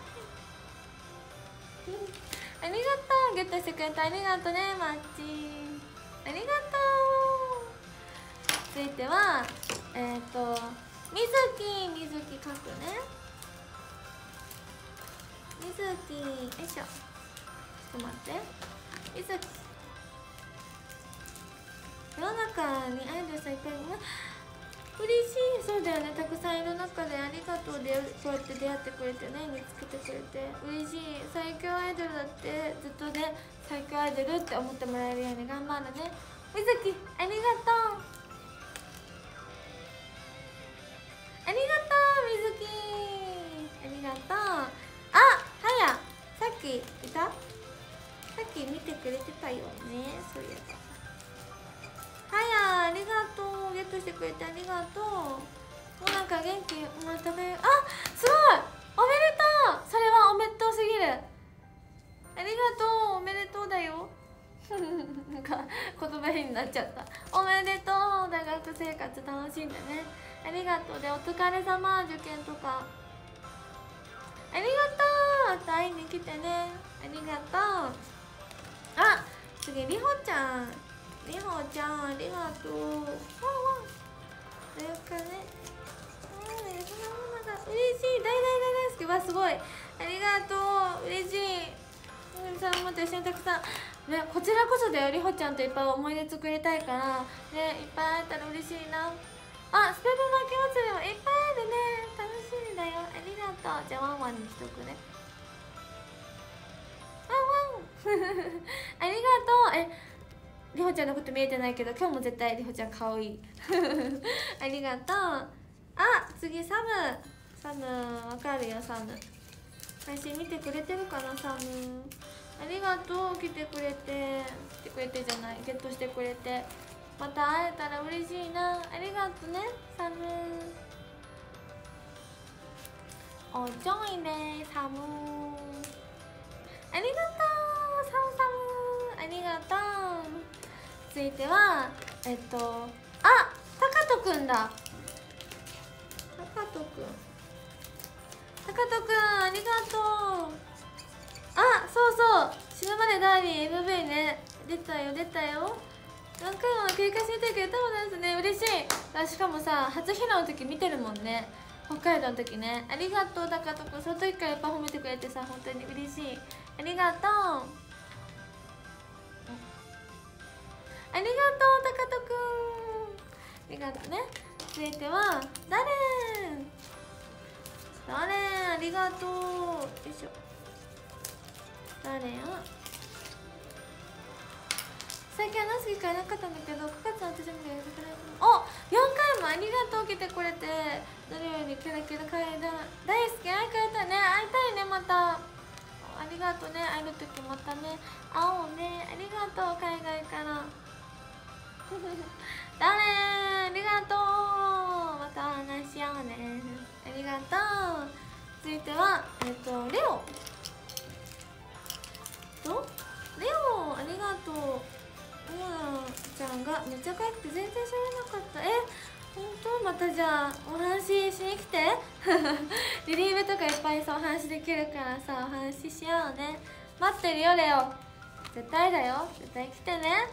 ありがとう。ゲットしてくれてありがとうねマッチ。ありがとう。続いてはえっ、ー、とみずきみずき書くね。みずきよいしょ。ちょっと待ってみずき。世の中にアイドルさんいっぱいいる。嬉しい。そうだよねたくさんいる中でありがとうでこうやって出会ってくれてね見つけてくれて嬉しい。最強アイドルだってずっとね最強アイドルって思ってもらえるように頑張るね。みずきありがとうありがとうみずきありがとう。あ、はやさっきいたさっき見てくれてたよね。そういえばはやありがとう。ゲットしてくれてありがとう。もうなんか元気もらったね。あ、すごいおめでとう。それはおめでとうすぎる。ありがとうおめでとうだよなんか言葉変になっちゃった。おめでとう。大学生活楽しんでね。ありがとう。でお疲れ様受験とかありがとう。また会いに来てね。ありがとう。あ、次りほちゃんりほちゃんありがとう。ワンワンというかね嬉しい。大大大大好きわすごいありがとう嬉しい。さんもと一緒にたくさんねこちらこそだよ。りほちゃんといっぱい思い出作りたいからねいっぱい会えたら嬉しいな。あ、スペブ巻き祭りもいっぱいあるね。楽しみだよ。ありがとう。じゃあワンワンにしとくね。ワンワンありがとう。えりほちゃんのこと見えてないけど今日も絶対りほちゃんかわいいありがとう。あ、次サムサムわかるよ。サム配信見てくれてるかな。サムありがとう。来てくれて来てくれてじゃないゲットしてくれてまた会えたら嬉しいな。ありがとうねサム。おちょいねサムありがとうサムサムありがとう。続いてはえっとあ、たかとくんだ。たかとくんたかとくんありがとう。あ、そうそう死ぬまでダーリン エムブイ ね出たよ出たよ。何回も繰り返し見てくれたもんですね。嬉しい。あ、しかもさ初披露の時見てるもんね北海道の時ね。ありがとうたかとくん。その時からいっぱい褒めてくれてさ本当に嬉しい。ありがとうありがとうたかとくんありがとうね。続いてはダレンダレンありがとう。よいしょダレン最近はナスキ買えなかったんだけどくがつの私もやるからおよんかいもありがとう来てくれて。どれよりキラキラ階段大好き。会いたいね会いたいねまたありがとうね。会える時またね会おうね。ありがとう海外からダレンありがとうりがとう。続いてはえっとレオとレオ、ありがとう。もなちゃんがめっちゃ可愛くて全然知らなかった。え、本当？またじゃあお話ししに来てリリーベとかいっぱいさお話できるからさ、お話ししようね。待ってるよレオ、絶対だよ、絶対来てね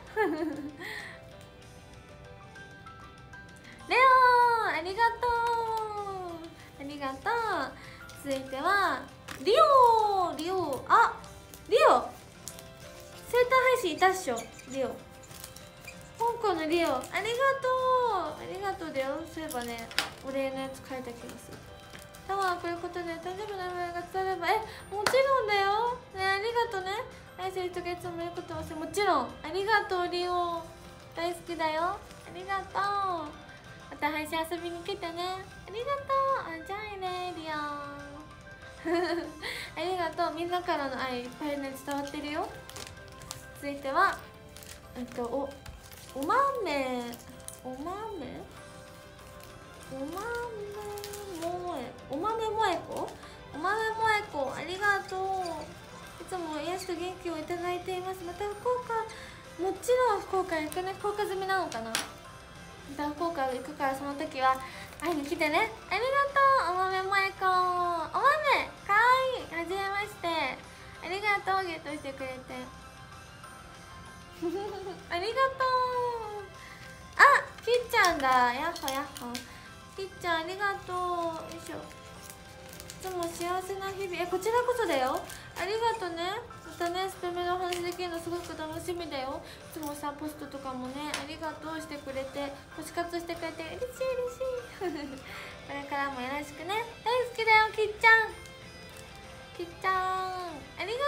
レオありがとう、ありがとう。続いてはリオ、リオ、あ、リオ生誕配信いたっしょ。リオ、香港のリオ、ありがとう、ありがとうだよ。そういえばね、お礼のやつ書いた気がする。タワーこういうことで誕生日の名前が伝われば、え、もちろんだよね。ありがとうね。愛してる人がいつも言うことをして、もちろんありがとうリオ、大好きだよ。ありがとう。また配信遊びに来てね。ありがとう。あ、じゃあねリオありがとう。みんなからの愛いっぱいね伝わってるよ。続いてはえっとおお豆お豆お豆もえお豆もえこお豆もえこ、ありがとう。いつも癒しと元気をいただいています。また福岡、もちろん福岡行くね。福岡済みなのかな。また福岡行くから、その時は会いに来てね。ありがとうお豆もえこ、お豆かわいい、はじめまして。ありがとう、ゲットしてくれてありがとう。あ、きっちゃんだ、やっほやっほ。きっちゃんありがとう。よいしょ。いつも幸せな日々、え、こちらこそだよ。ありがとうね。またね、スペメの話できるのすごく楽しみだよ。いつもさ、ポストとかもね、ありがとうしてくれて、星活してくれて嬉しい嬉しいこれからもよろしくね。大好きだよ、きっちゃん。きっちゃんあり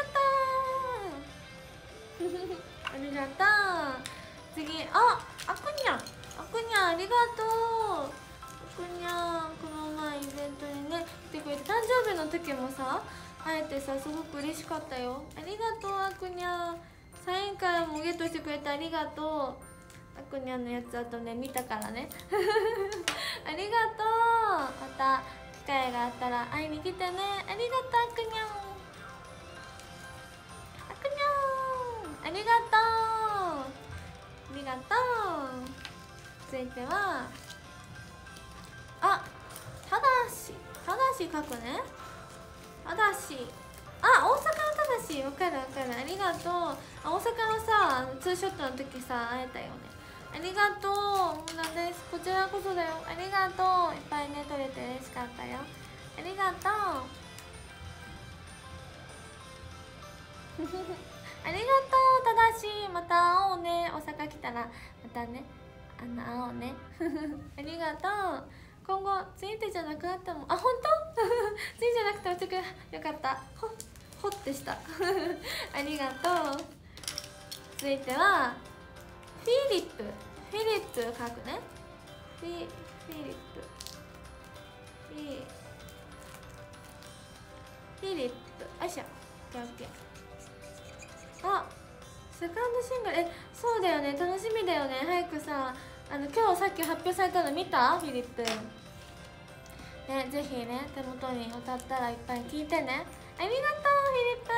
がとうありがとう。次、あ、あくにゃん、あくにゃんありがとう。あくにゃん、この前イベントにね来てくれて、誕生日の時もさ会えてさ、すごく嬉しかったよ。ありがとうあくにゃん。サイン会もゲットしてくれてありがとう。あくにゃんのやつあとね見たからねありがとう。また機会があったら会いに来てね。ありがとうあくにゃん、あくにゃんありがとう、ありがとう。続いてはあ、ただしただし書くね。ただし、あ、大阪のただし、わかるわかる。ありがとう。あ、大阪のさツーショットの時さ会えたよね。ありがとう。もなです。こちらこそだよ。ありがとう。いっぱいね撮れて嬉しかったよ。ありがとうありがとう。ただし、また会おうね。大阪来たらまたね、あの会おうねありがとう。今後ツイートじゃなくなったもん。あ、本当ツイじゃなくておちょくよかった。ほほってしたありがとう。続いてはフィリップ、フィリップ書くね。フィフィリップフィフィリップ、よいしょ。オッケー。あ、セカンドシングル、え、そうだよね、楽しみだよね。早くさ、あの今日さっき発表されたの見た？フィリップね、ぜひね手元に歌ったらいっぱい聴いてね。ありがとうフィリップ、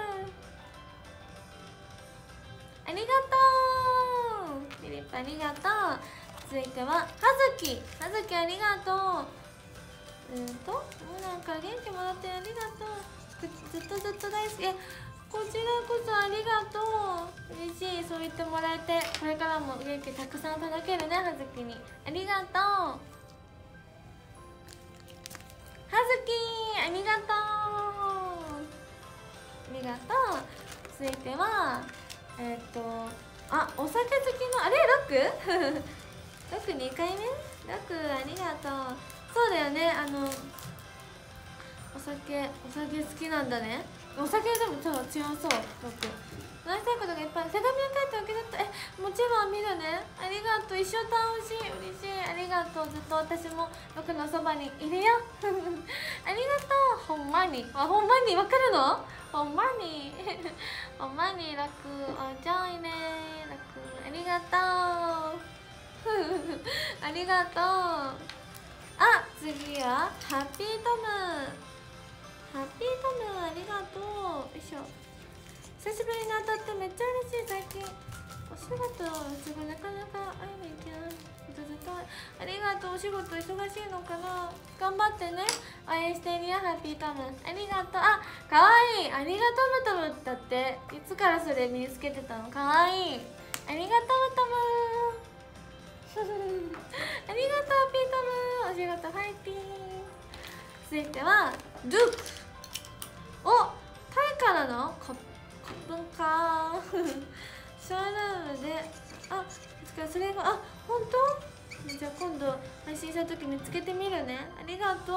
ありがとうフィリップ、ありがとう。続いてははずき、はずきありがとう。うんともうなんか元気もらってありがとう。ずっとずっと大好き。こちらこそありがとう。嬉しい、そう言ってもらえて。これからも元気たくさん届けるね、はずきに。ありがとうはずき、ありがとう、ありがとう。続いてはえっ、ー、とあ、お酒好きのあれロックロックにかいめ、ロックありがとう。そうだよね、あのお酒お酒好きなんだね。お酒でもちょっと強そう。僕話したいことがいっぱい。手紙を書いておけだった。え、もちろん見るね。ありがとう。一生楽しい、嬉しい。ありがとう。ずっと私も僕のそばにいるよありがとう。ほんまに、あ、ほんまにわかるの？ほんまにほんまに楽、あ、じゃあいいね楽。ありがとうありがとう。 あ、次はハッピートム。ハッピートムありがとう。よいしょ。久しぶりに当たってめっちゃ嬉しい。最近お仕事すぐなかなか会いに行けない。ずっとありがとう。お仕事忙しいのかな。頑張ってね。応援してるよハッピートム。ありがとう。あ、かわいい。ありがとうトムトムだって。いつからそれ身につけてたの。かわいい。ありがとうトムありがとうハッピートム。お仕事ファイティー。続いてはドゥーク。お、タイからのカップンかショールームで、あ、それが、あ、本当？じゃあ今度配信した時見つけてみるね。ありがとう。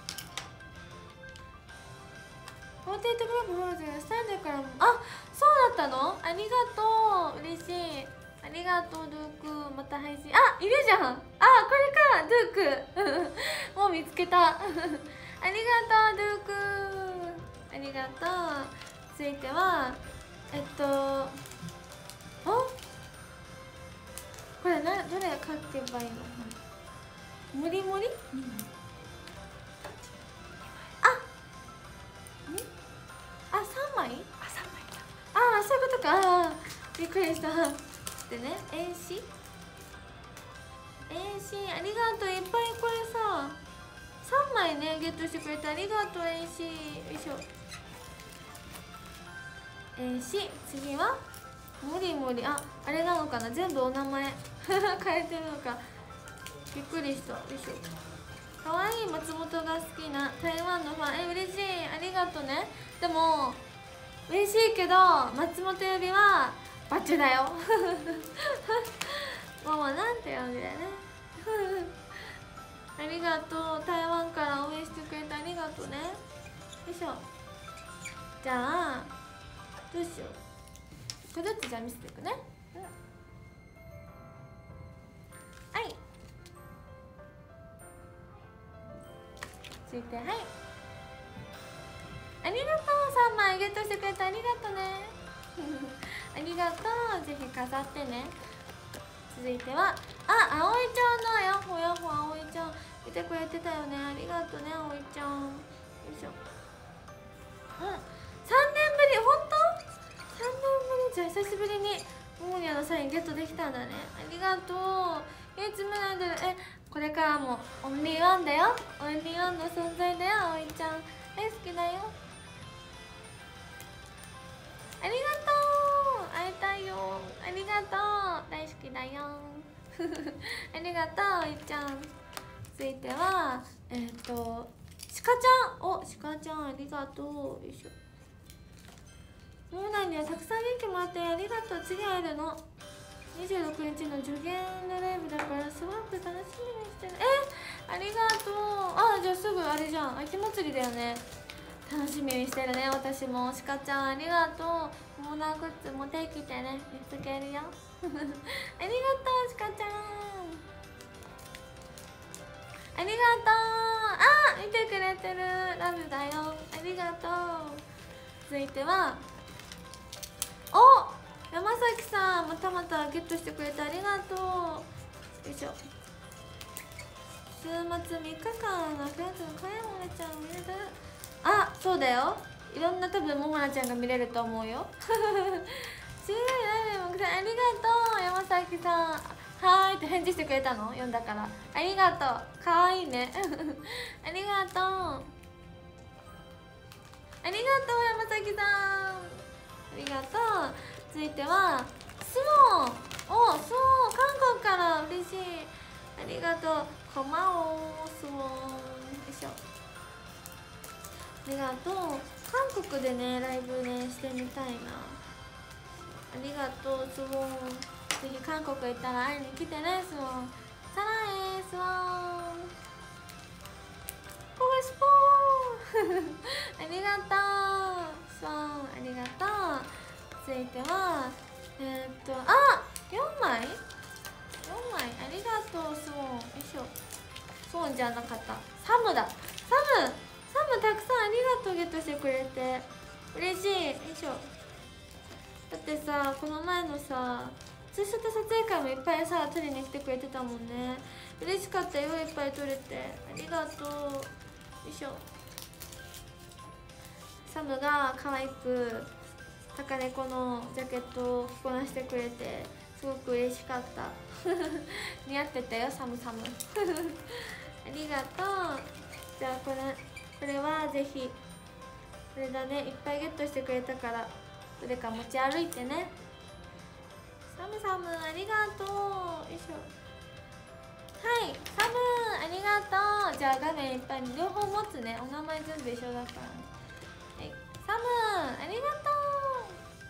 フォーティートグループフォローズスタンドからも、あ、そうだったの？ありがとう。嬉しい。ありがとうドゥーク。また配信、あ、いるじゃん。あ、これかドゥークもう見つけたありがとうドゥーク。ありがとう。続いてはえっとお、これな、どれ書けばいいの？もりもり？あ、あ、さんまい？あ、さんまいだ。あ、そういうことか。あ、びっくりした。でね、エーシー エーシー ありがとう。いっぱいこれささんまいねゲットしてくれてありがとう エーシー。 よいしょ。 エーシー 次はもりもり。あ、あれなのかな、全部お名前変えてるのか、びっくりした。よいしょ。かわいい。松本が好きな台湾のファン。え、嬉しい。ありがとうね。でも嬉しいけど松本よりはバチュだよママなんて呼んでねありがとう。台湾から応援してくれてありがとうね。よいしょ。じゃあどうしよう。これどっちじゃあ見せていくね、うん、はい。続いて、はい、ありがとう。さんまいゲットしてくれてありがとうねありがとう。ぜひ飾ってね。続いては、あ、あおいちゃんのやっほやっほ。あおいちゃん見てくれてたよね。ありがとうね、あおいちゃん。よいしょ。うん、さんねんぶり。ほんとさんねんぶり。じゃあ久しぶりにモーニャのサインゲットできたんだね。ありがとう。唯一無二で、え、これからもオンリーワンだよ。オンリーワンの存在だよ。あおいちゃん大好きだよ。ありがとう。会いたいよ。ありがとう。大好きだよありがとう、あいちゃん。続いてはえっ、ー、とシカちゃん。お、シカちゃんありがとう。よいしょ。モーナにはたくさん元気もらってありがとう。次会えるのにじゅうろくにちの助言のライブだからすごく楽しみにしてる。え、ありがとう。あ、じゃあすぐあれじゃん、秋祭りだよね。楽しみにしてるね。私も。シカちゃんありがとう。モーナーグッズ持ってきてね、見つけるよありがとうシカちゃん。ありがとう。あ、見てくれてる。ラブだよ。ありがとう。続いてはお、山崎さんまたまたゲットしてくれてありがとう。よいしょ。週末みっかかんのフレンズのかやもめちゃん見れる。あ、そうだよ。いろんな多分ももなちゃんが見れると思うよすごいラーメンもくさんありがとう。山崎さんはーいって返事してくれたの読んだから。ありがとう。かわいいねありがとう。ありがとう山崎さん。ありがとう。続いてはスモン。お、スモン韓国から嬉しい。ありがとう。こまおスモン。よいしょ。ありがとう。韓国でねライブねしてみたいな。ありがとうスモン。ぜひ韓国行ったら会いに来てねスモン。サラエスモン。ポースポーありがとうスモン。ありがとう。続いてはえー、っとあよんまいよんまい。ありがとうスモン。よいしょ。スモンじゃなかった、サムだ。サムサムたくさんありがとう。ゲットしてくれて嬉しい。よいしょ。だってさこの前のさツーショット撮影会もいっぱいさ撮りに来てくれてたもんね。嬉しかったよ、いっぱい撮れて。ありがとう。よいしょ。サムが可愛く高猫のジャケットを着こなしてくれてすごく嬉しかった似合ってたよ、サムサムありがとう。じゃあこれこれはぜひ、これだね、いっぱいゲットしてくれたからどれか持ち歩いてね。サムサムありがとう。よいしょ。はい、サムありがとう。じゃあ画面いっぱいに両方持つね。お名前全部一緒だから。はい、サムありがとう。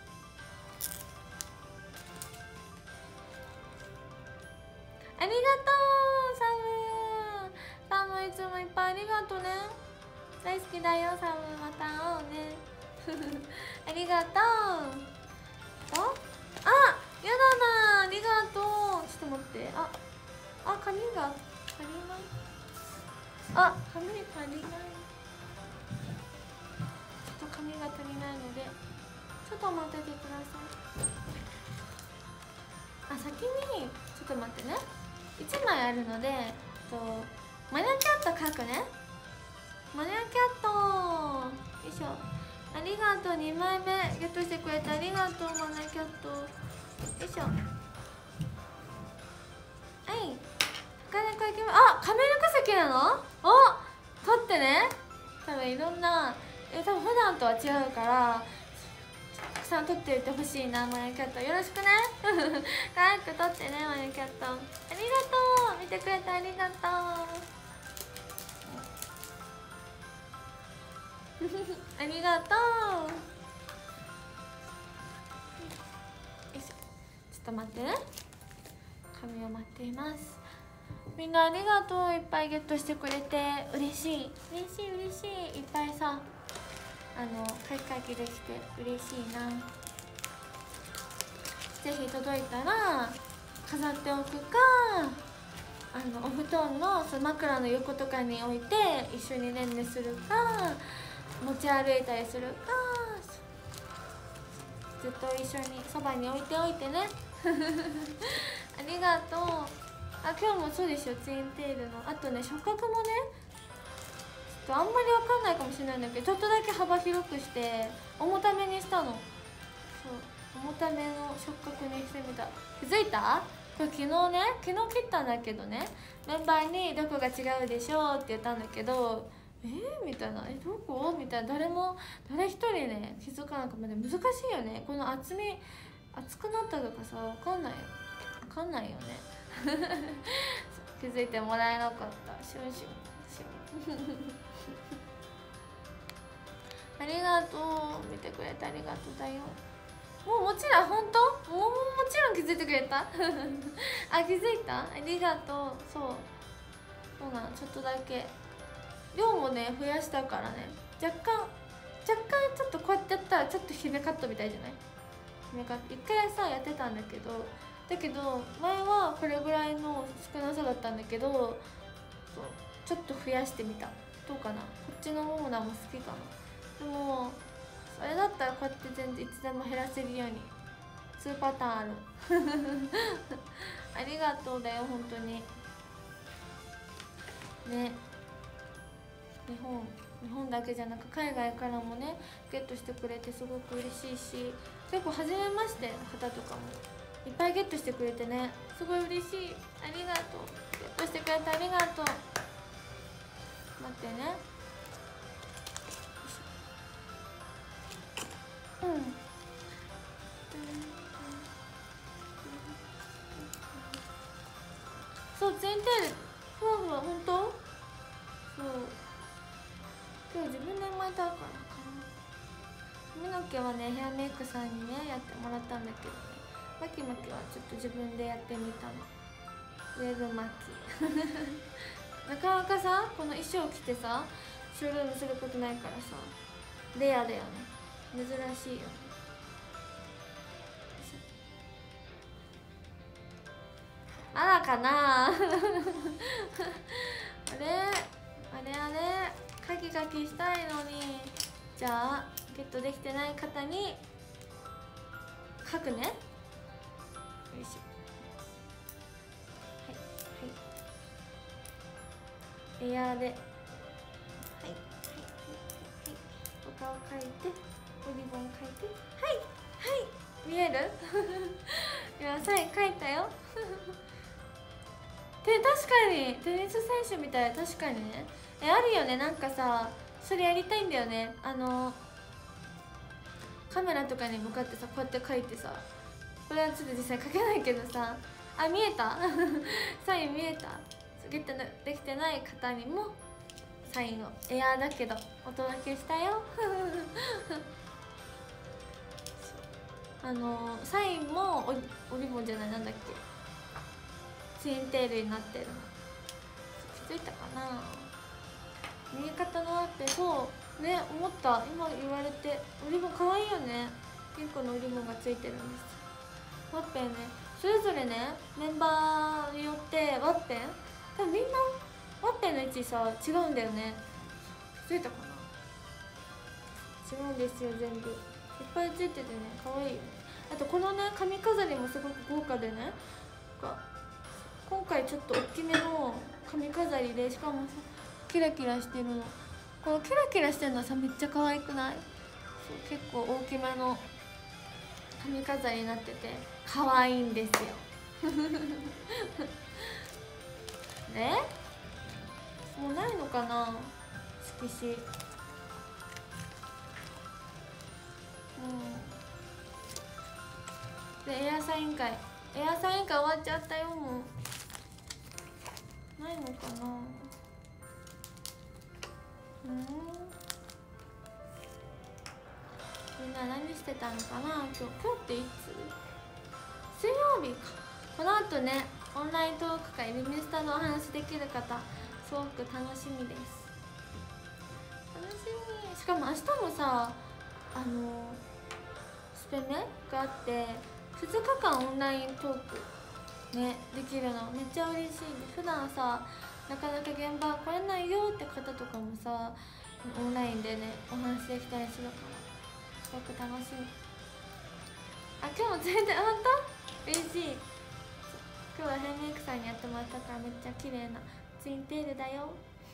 ありがとうサム。サムいつもいっぱいありがとうね。大好きだよサム。また会おうねありがとう。ああ、やだな、ありがとう。ちょっと待って、ああ、髪が足りない。あ、髪足りない。ちょっと髪が足りないのでちょっと待っててください。あ、先にちょっと待ってね、いちまいあるので、とマニャキャット描くね。マニャキャット、よいしょ。ありがとう。にまいめゲットしてくれてありがとう、マニャキャット。よいしょ。はい、高猫いきます。あ、カメルカ席なの？お、撮ってね。多分いろんな、え、多分普段とは違うからたくさん撮っておいてほしいな、マニャキャット。よろしくね早く撮ってね、マニャキャット。ありがとう。見てくれてありがとうありがとう。よいしょ。ちょっと待ってね、紙を待っています。みんなありがとう。いっぱいゲットしてくれて嬉しい嬉しい嬉しい。いっぱいさ、あの書き書きできて嬉しいな。ぜひ届いたら飾っておくか、あのお布団のその枕の横とかに置いて一緒にねんねするか、持ち歩いたりするか、ずっと一緒にそばに置いておいてねありがとう。あ、今日もそうでしょ、ツインテールの。あとね、触覚もね、ちょっとあんまりわかんないかもしれないんだけど、ちょっとだけ幅広くして重ためにしたの。そう、重ための触覚にしてみた。気づいた？これ昨日ね、昨日切ったんだけどね、メンバーにどこが違うでしょうって言ったんだけど、えー、みたいな、え、どこみたいな、誰も誰一人ね気づかなくて、難しいよね、この厚み、厚くなったとかさ、わかんないよ、わかんないよね気づいてもらえなかった。シュンシュンシュンありがとう。見てくれてありがとうだよ。もうもちろん、本当もうもちろん気づいてくれたあ、気づいた、ありがとう。そうそうなん、ちょっとだけ量もね増やしたからね、若干若干ちょっとこうやってやったらちょっと姫カットみたいじゃない？姫カット一回さやってたんだけど、だけど前はこれぐらいの少なさだったんだけど、そうちょっと増やしてみた。どうかな、こっちのモーナも好きかな。でもそれだったらこうやって全然いつでも減らせるようににパターンあるありがとうだよ、本当にね。日本日本だけじゃなく海外からもねゲットしてくれてすごく嬉しいし、結構初めましての方とかもいっぱいゲットしてくれてね、すごい嬉しい。ありがとう。ゲットしてくれてありがとう。待ってね。うん、そう、ツインテールふわふわ、ほんとそう、今日自分で巻いたからかな。髪の毛はねヘアメイクさんにねやってもらったんだけどね、巻き巻きはちょっと自分でやってみたの。ウェーブ巻きなかなかさ、この衣装着てさショールームすることないからさ、レアだよね、珍しいよね。あらかなあれあれあれ、カキカキしたいのに。じゃあゲットできてない方に書くね。よいしょ。 エアーで、はいはいはいはい、お顔描いて、おリボン描いて、はいはい、見えるいや、サイン描いたよで、確かにテニス選手みたい。確かにね。え、あるよね、なんかさ、それやりたいんだよね。あのカメラとかに向かってさ、こうやって書いてさ、これはちょっと実際書けないけどさ、あ、見えたサイン見えた。ゲットできてない方にもサインをエアーだけどお届けしたよあのサインもおおリボンじゃない、なんだっけ、ツインテールになってるの気づいたかな。見え方のあって、そうね、思った。今言われて、おリボンかわいいよね。ピンクのおリボンがついてるんです。ワッペンね、それぞれね、メンバーによってワッペン、多分みんなワッペンの位置さ違うんだよね。気づいたかな。違うんですよ、全部いっぱいついててね、かわいいよね。あとこのね、髪飾りもすごく豪華でね、今回ちょっと大きめの髪飾りで、しかもさキラキラしてるの。このキラキラしてるのさ、めっちゃ可愛くない？そう、結構大きめの髪飾りになってて可愛いんですよね、もうないのかな、色紙。うんで、エアサイン会エアサイン会終わっちゃったよ。もうないのかな。うん、みんな何してたのかな。今日今日っていつ？水曜日か。この後ね、オンライントーク会、リミスタのお話できる方すごく楽しみです。楽しみ。しかも明日もさ、あのスペメがあってふつかかんオンライントークねできるのめっちゃ嬉しいです。普段さなかなか現場来れないよって方とかもさ、オンラインでねお話できたりするからすごく楽しみ。あ、今日も全然本当嬉しい。今日はヘアメイクさんにやってもらったからめっちゃ綺麗なツインテールだよ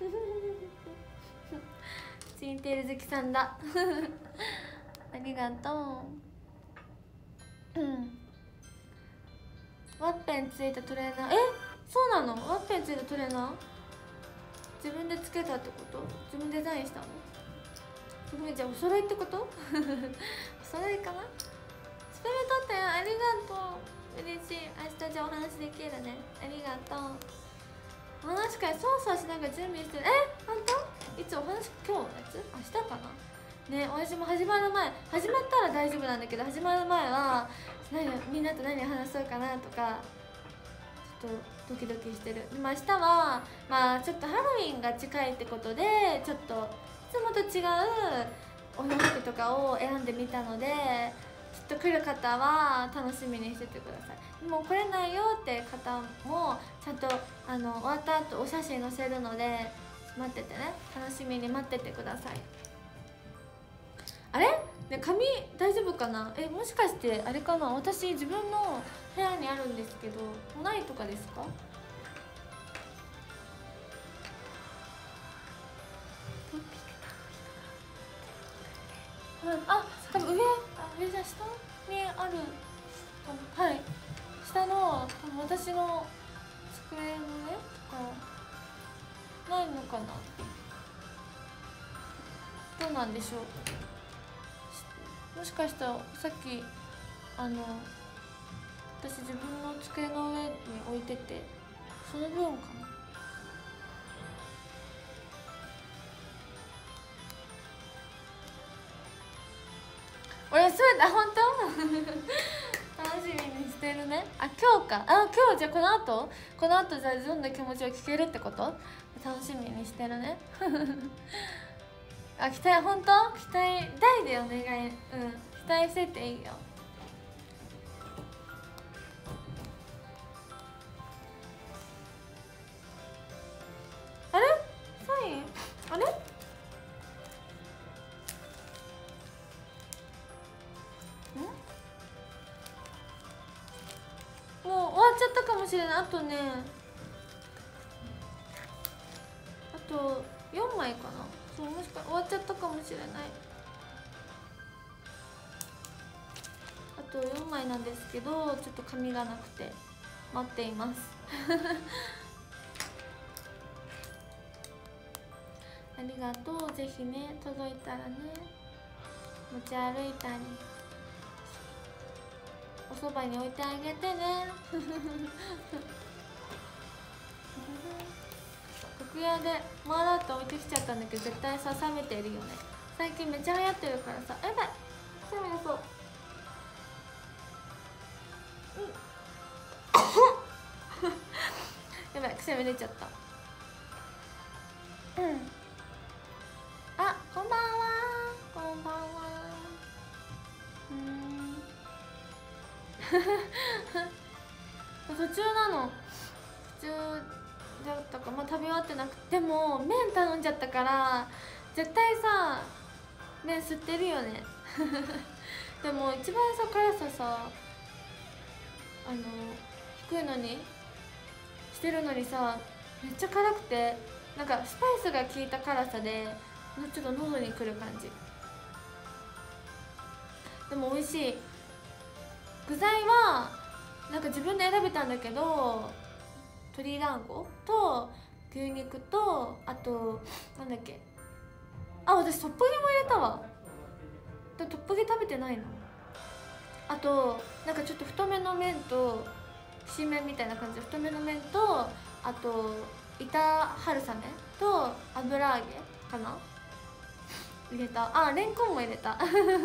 ツインテール好きさんだありがとう。うんワッペンついたトレーナー、え、そうなの？ワッペンついたトレーナー自分でつけたってこと？自分デザインしたの？すごい。じゃあお揃いってこと？お揃いかな。スペル取ったよ、ありがとう、嬉しい。明日じゃあお話できるね、ありがとう。お話会そうそうしながら準備してる。え、本当？いつお話、今日のやつ？明日かなね。私も始まる前、始まったら大丈夫なんだけど、始まる前は何みんなと何話そうかなとかちょっとドキドキしてる。でも明日はまあちょっとハロウィンが近いってことで、ちょっといつもと違うお洋服とかを選んでみたので、きっと来る方は楽しみにしててください。もう来れないよって方もちゃんとあの終わった後お写真載せるので待っててね、楽しみに待っててください。あれね、髪大丈夫かな。え、もしかしてあれかな、私自分の部屋にあるんですけどないとかですか？はい、あ、多分上、あ、上じゃ下にある。はい、下の多分私の机の上とかないのかな。どうなんでしょう。もしかしたらさっきあの私自分の机の上に置いててその分かな。俺そうだ、本当楽しみにしてるね。あ、今日か。あ、今日じゃあこの後この後じゃあどんな気持ちを聞けるってこと？楽しみにしてるねあ、期待、本当期待大でお願い。うん、期待してていいよ。あれサインあれもう終わっちゃったかもしれない。あとねあとよんまいかな。そう、もしか終わっちゃったかもしれない。あとよんまいなんですけど、ちょっと紙がなくて待っていますありがとう。ぜひね、届いたらね持ち歩いたりおそばに置いてあげてね楽屋でマーラーって置いてきちゃったんだけど、絶対さ冷めてるよね。最近めっちゃ流行ってるからさ。やばい、くしゃみがそう、やばい、くしゃみ出ちゃった。うん、あ、こんばんは。こんばんは。うん途中なの、途中だったか、まあ食べ終わってなくて、でも麺頼んじゃったから絶対さ麺吸ってるよねでも一番さ辛ささあの低いのにしてるのにさ、めっちゃ辛くて、なんかスパイスが効いた辛さでちょっと喉にくる感じ。でも美味しい。具材はなんか自分で選べたんだけど、鶏団子と牛肉と、あとなんだっけ、あ、私トッポギも入れたわ。トッポギ食べてないの。あとなんかちょっと太めの麺と新麺みたいな感じで太めの麺と、あと板春雨と油揚げかな入れた。あ、レンコンも入れた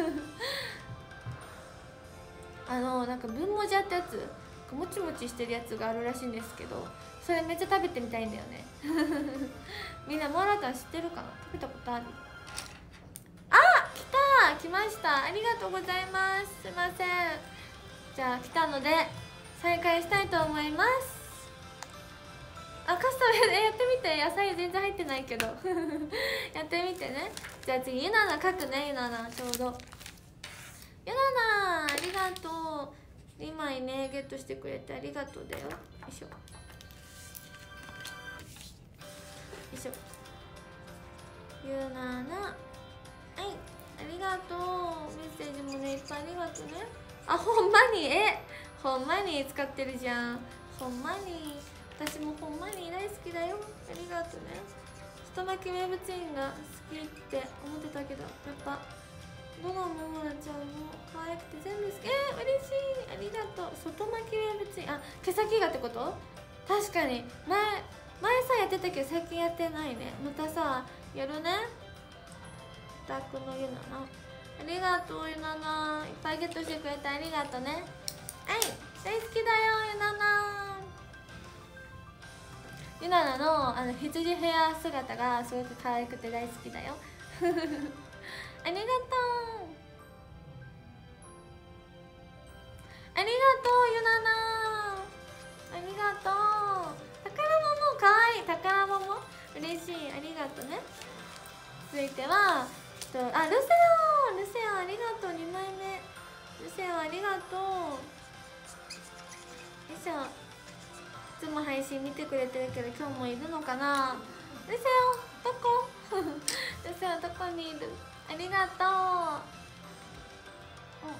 あのなんか文もじゃってやつ、もちもちしてるやつがあるらしいんですけど、それめっちゃ食べてみたいんだよねみんなマーラータン知ってるかな。食べたことある？あ、来た、来ました。ありがとうございます。すいません。じゃあ来たので再開したいと思います。あ、カスタムやってみて。野菜全然入ってないけどやってみてね。じゃあ次ゆなな書くね。ゆななちょうどゆなな、ありがとう。にまいねゲットしてくれてありがとうだよ。よいしょよいしょ。ゆなな、はい、ありがとう。メッセージもねいっぱいありがとうね。あ、ほんまに、えほんまに使ってるじゃん。ほんまに私もほんまに大好きだよ。ありがとうね。外巻き名物園が好きって思ってたけど、やっぱどのももなちゃんも可愛くて全部好き。えー、嬉しい。ありがとう。外巻き名物園、あ、毛先がってこと？確かに前前さやってたけど最近やってないね。またさやるね。オタクのゆなな、ありがとう。ゆなな、いっぱいゲットしてくれてありがとうね。はい、大好きだよゆなな。ゆななのあの羊ヘア姿がすごく可愛くて大好きだよありがとう。ありがとうゆなな、ありがとう。宝物かわいい。宝物嬉しい。ありがとうね。続いてはと、あ、ルセオルセオありがとう。にまいめルセオありがとう。よいしょ。いつも配信見てくれてるけど今日もいるのかな。ルセオどこルセオどこにいる。ありがとう、うん、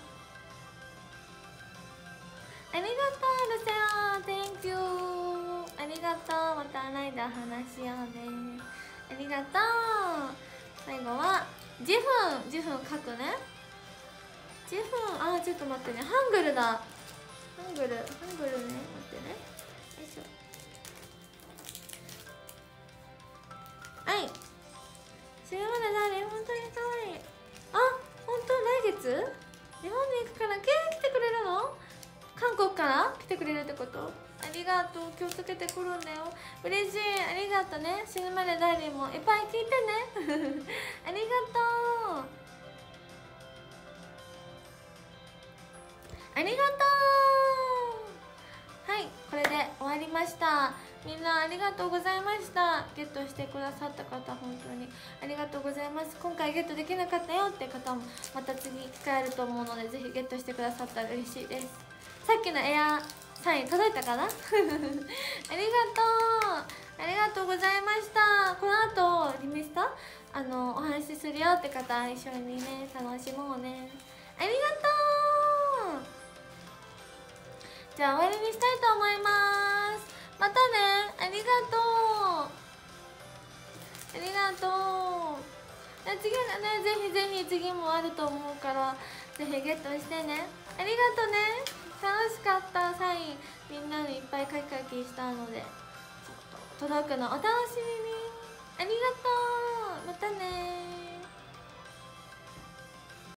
ありがとうルセオ Thank you。 ありがとう。またライダー話しようね。ありがとう。最後はじゅっぷんじゅっぷん書くね。じゅっぷん、あーちょっと待ってね。ハングルだ。ハングルハングルね。待ってね。よいしょ。はい。死ぬまでだね。本当に可愛い。あ、本当来月日本に行くからケー来てくれるの？韓国から来てくれるってこと？ありがとう。気をつけてくるんだよ。嬉しい。ありがとうね。死ぬまでダイリーもいっぱい聞いてねありがとう。ありがとう。はい、これで終わりました。みんなありがとうございました。ゲットしてくださった方本当にありがとうございます。今回ゲットできなかったよって方もまた次機会あると思うので、ぜひゲットしてくださったら嬉しいです。さっきのエアサイン届いたかなありがとう。 ありがとうございました。この後リメスタあのお話しするよって方一緒にね楽しもうね。ありがとう。じゃあ終わりにしたいと思います。またね。ありがとうありがとう。次はね、ぜひぜひ次もあると思うからぜひゲットしてね。ありがとね。楽しかった。サインみんなにいっぱい書き書きしたので届くのお楽しみに。ありがとう。またね。